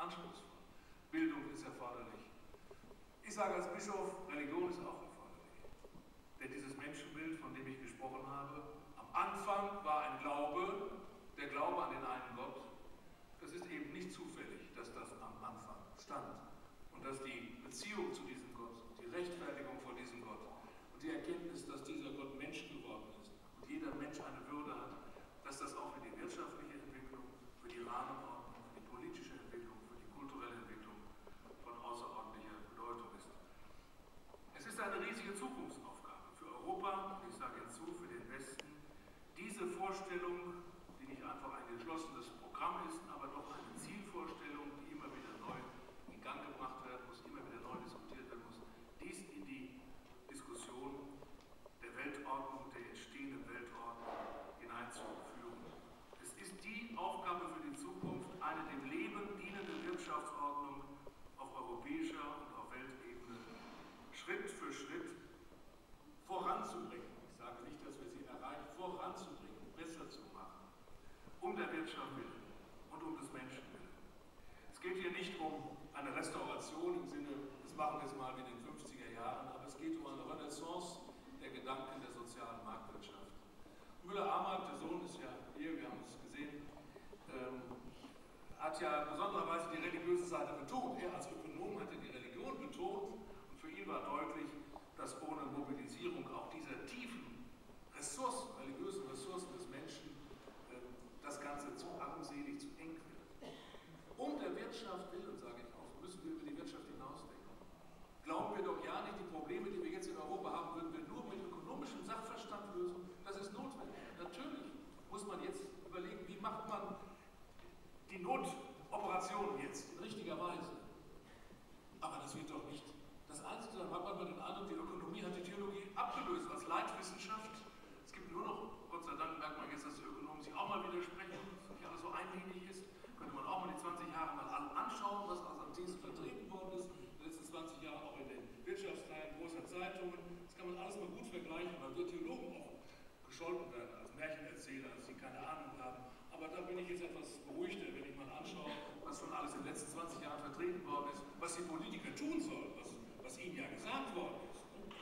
Bildung ist erforderlich. Ich sage als Bischof, Religion ist auch erforderlich. Denn dieses Menschenbild, von dem ich gesprochen habe, am Anfang war ein Glaube, der Glaube an den einen Gott. Das ist eben nicht zufällig, dass das am Anfang stand. Und dass die Beziehung zu diesem Gott, die Rechtfertigung vor diesem Gott und die Erkenntnis, dass dieser Gott Mensch geworden ist und jeder Mensch eine Würde hat, dass das auch für die wirtschaftliche Entwicklung, für die Rahmenordnung, für die politische Entwicklung, für die kulturelle Entwicklung von außerordentlicher Bedeutung ist. Es ist eine riesige Zukunftsaufgabe für Europa und ich sage hinzu, für den Westen, diese Vorstellung, die nicht einfach ein geschlossenes Programm ist, aber doch eine Zielvorstellung, die immer wieder neu in Gang gebracht werden muss, immer wieder neu diskutiert werden muss, dies in die Diskussion der Weltordnung, der entstehenden Weltordnung hineinzuführen. Es ist die Aufgabe für die Zukunft, eine dem Leben dienende Wirtschaftsordnung auf europäischer und auf Weltebene Schritt für Schritt voranzubringen. Ich sage nicht, dass wir sie erreichen, voranzubringen, besser zu machen, um der Wirtschaft willen und um des Menschen willen. Es geht hier nicht um eine Restauration im Sinne, das machen wir jetzt mal wie in den 50er Jahren, aber es geht um eine Renaissance der Gedanken der sozialen Marktwirtschaft. Müller-Amack, der Sohn ist ja hier, wir haben es gesehen, hat ja besondererweise die religiöse Seite betont. Er als Ökonom hatte die Religion betont und für ihn war deutlich, dass ohne Mobilisierung auch dieser tiefen Ressourcen, religiösen Ressourcen des Menschen, das Ganze zu armselig, zu eng wird. Um der Wirtschaft willen, sage ich auch, müssen wir über die Wirtschaft hinausdenken. Glauben wir doch ja nicht, die Probleme, die wir jetzt in Europa haben, würden wir nur mit ökonomischem Sachverstand lösen. Das ist notwendig. Natürlich muss man jetzt überlegen, wie macht man die Notoperationen jetzt in richtiger Weise. Aber das wird doch nicht das Einzige sein. Man hat den Eindruck, die Ökonomie hat die Theologie abgelöst als Leitwissenschaft. Es gibt nur noch, Gott sei Dank merkt man jetzt, dass die Ökonomen sich auch mal widersprechen, dass nicht alles so einlinig ist. Könnte man auch mal die 20 Jahre mal anschauen, was als an Thesen vertreten worden ist. In den letzten 20 Jahren auch in den Wirtschaftsteilen großer Zeitungen. Das kann man alles mal gut vergleichen, weil wir Theologen auch gescholten werden als Märchenerzähler, als sie keine Ahnung haben. Aber da bin ich jetzt etwas beruhigter, wenn ich mal anschaue, was schon alles in den letzten 20 Jahren vertreten worden ist, was die Politiker tun sollen, was ihnen ja gesagt worden ist.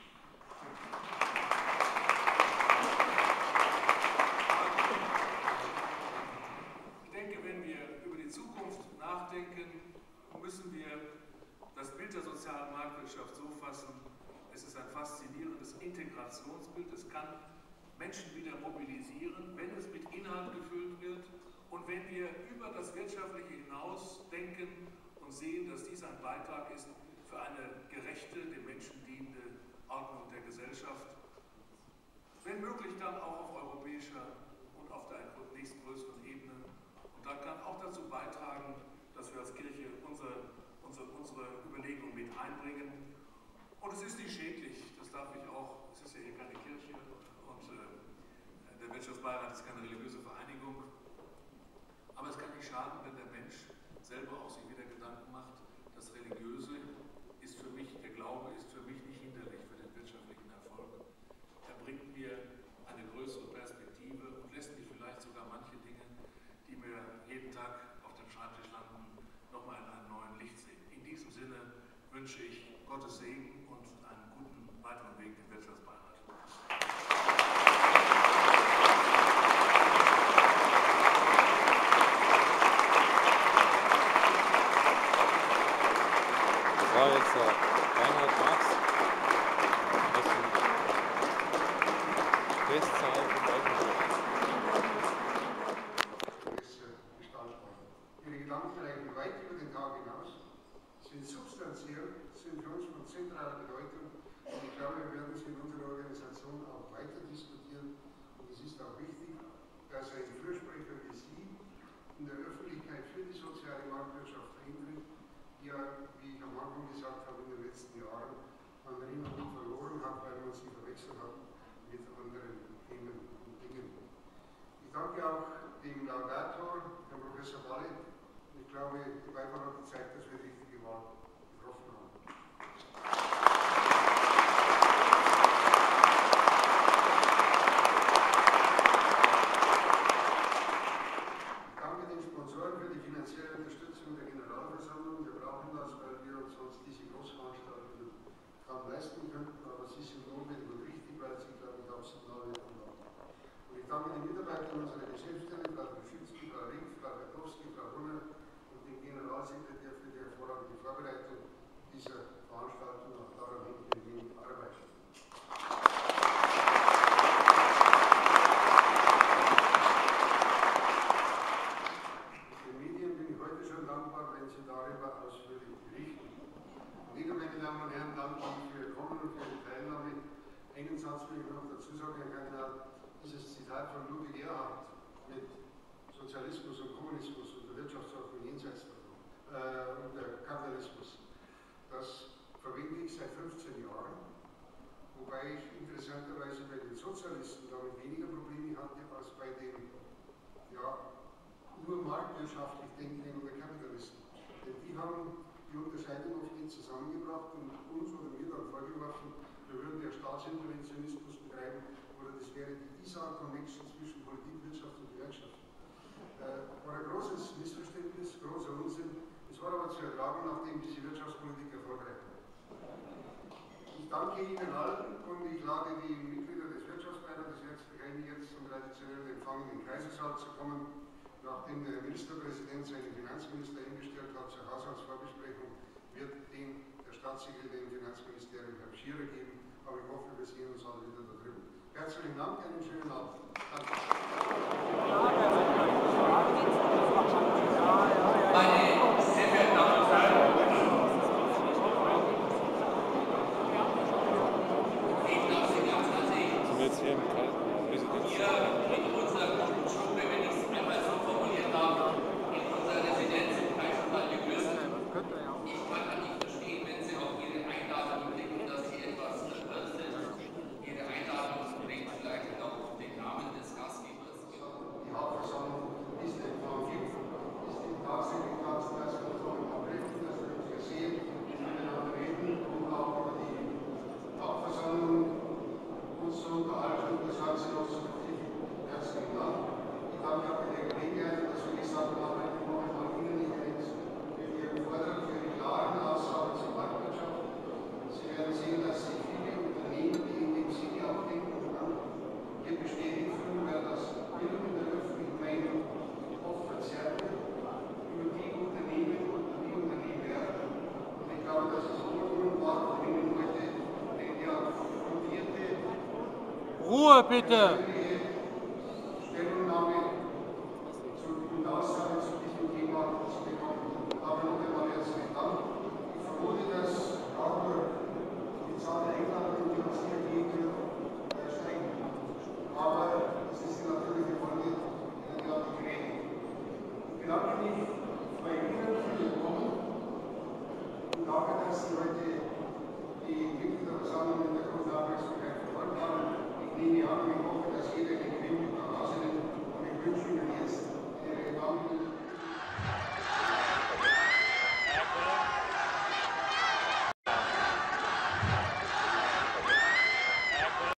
Ich denke, wenn wir über die Zukunft nachdenken, müssen wir das Bild der sozialen Marktwirtschaft so fassen, es ist ein faszinierendes Integrationsbild, es kann Menschen wieder mobilisieren, wenn es mit Inhalt gefüllt wird und wenn wir über das Wirtschaftliche hinaus denken und sehen, dass dies ein Beitrag ist für eine gerechte, dem Menschen dienende Ordnung der Gesellschaft, wenn möglich dann auch auf europäischer und auf der nächstgrößeren Ebene. Und da kann auch dazu beitragen, dass wir als Kirche unsere Überlegungen mit einbringen. Und es ist nicht schädlich, das darf ich auch, es ist ja hier keine Kirche und der Wirtschaftsbeirat ist keine religiöse Vereinigung. Aber es kann nicht schaden, wenn der Mensch selber auch sich wieder Gedanken macht, das Religiöse ist für mich, der Glaube ist für mich nicht hinderlich für den wirtschaftlichen Erfolg. Er bringt mir eine größere Perspektive und lässt mich vielleicht sogar manche Dinge, die mir jeden Tag auf dem Schreibtisch landen, nochmal in einem neuen Licht sehen. In diesem Sinne wünsche ich Gottes Segen und einen guten weiteren Weg im Wirtschaftsbeirat. auch wichtig, dass ein Fürsprecher wie Sie in der Öffentlichkeit für die soziale Marktwirtschaft eintritt, die ja, wie ich am Anfang gesagt habe, in den letzten Jahren an Renommee verloren hat, weil man sie verwechselt hat mit anderen Themen und Dingen. Ich danke auch dem Laudator, Herrn Professor Balle. Ich glaube, die Weimar hat gezeigt, dass wir die richtige Wahl getroffen haben. Ich danke den Sponsoren für die finanzielle Unterstützung der Generalversammlung. Wir brauchen das, weil wir uns sonst diese Großveranstaltungen kaum leisten könnten, aber sie sind notwendig und richtig, weil sie, glaube ich, absolut naheliegend haben. Und ich danke den Mitarbeitern unserer Geschäftsstelle, Frau Beschitzky, Frau Rink, Frau Berkowski, Frau Brunner und dem Generalsekretär für die hervorragende Vorbereitung dieser Veranstaltung. Auch daran hängt ein wenig Arbeit. Den Medien bin ich heute schon dankbar, wenn sie darüber ausführlich berichten. Liebe meine Damen und Herren, danke für Ihr Kommen und für Ihre Teilnahme. Einen Satz will ich noch dazu sagen, Herr Kandidat. Dieses Zitat von Ludwig Erhard mit Sozialismus und Kommunismus und der Wirtschaftsordnung jenseits und der Kapitalismus, das verwende ich seit 15 Jahren, wobei ich interessanterweise bei den Sozialisten damit weniger Probleme hatte als bei den nur marktwirtschaftlich denkenden oder Kapitalisten. Denn die haben die Unterscheidung oft nicht zusammengebracht und uns oder mir dann vorgeworfen, wir würden ja Staatsinterventionismus betreiben oder das wäre die ISA-Connection zwischen Politik, Wirtschaft und Gewerkschaft. War ein großes Missverständnis, großer Unsinn. Es war aber zu ertragen, nachdem diese Wirtschaftspolitik erfolgreich war. Ich danke Ihnen allen und ich lade die Mitglieder des Wirtschaftsbeirates herzlich ein, jetzt zum traditionellen Empfang in den Kaisersaal zu kommen. Nachdem der Ministerpräsident seinen Finanzminister eingestellt hat zur Haushaltsvorbesprechung, wird den der Staatssekretär im Finanzministerium Herr Schierer geben. Aber ich hoffe, wir sehen uns alle wieder da drüben. Herzlichen Dank, einen schönen Abend. Danke. Meine sehr verehrten Damen und Herren, ich darf Sie ganz herzlich hier in unserer guten Schule, wenn ich es einmal so formulieren darf, in unserer Residenz im Kaisersaal begrüßen. Ich kann da nicht verstehen, wenn Sie auf Ihre Einladung blicken, dass Sie etwas verwirrt sind. Ihre Einladung bringt vielleicht noch den Namen des Gastgebers. Die Hauptversammlung ist tatsächlich ganz vollkommen abbrechen, dass wir uns hier sehen, miteinander reden und auch über die Hauptversammlung uns zu unterhalten. Das hat Sie uns herzlichen Dank. Ich danke auch für die Gelegenheit, dass wir gesagt haben, ich mache mal Ihnen nicht eins für Ihren Vortrag, für die klaren Aussagen zur Marktwirtschaft. Sie werden sehen, dass sich viele Unternehmen, die in dem Sinne auch denken und handeln, hier bestätigt fühlen, weil das Bild in der öffentlichen Meinung oft verzerrt wird über die Unternehmen und die Unternehmer. Und ich glaube, das ist unmittelbar von Ihnen heute eine fundierte Ruhe bitte! Stellungnahme und Aussage zu diesem Thema zu bekommen. Aber noch einmal herzlichen Dank. Ich vermute, dass auch die Zahl der Einladungen, die uns hier geben, steigen. Aber das ist die natürliche Folge einer derartigen Rede. Ich bedanke mich bei Ihnen für Ihr Kommen und danke, dass Sie heute die Mitgliederversammlung in der großen Aufmerksamkeit verfolgt haben. Ich nehme an,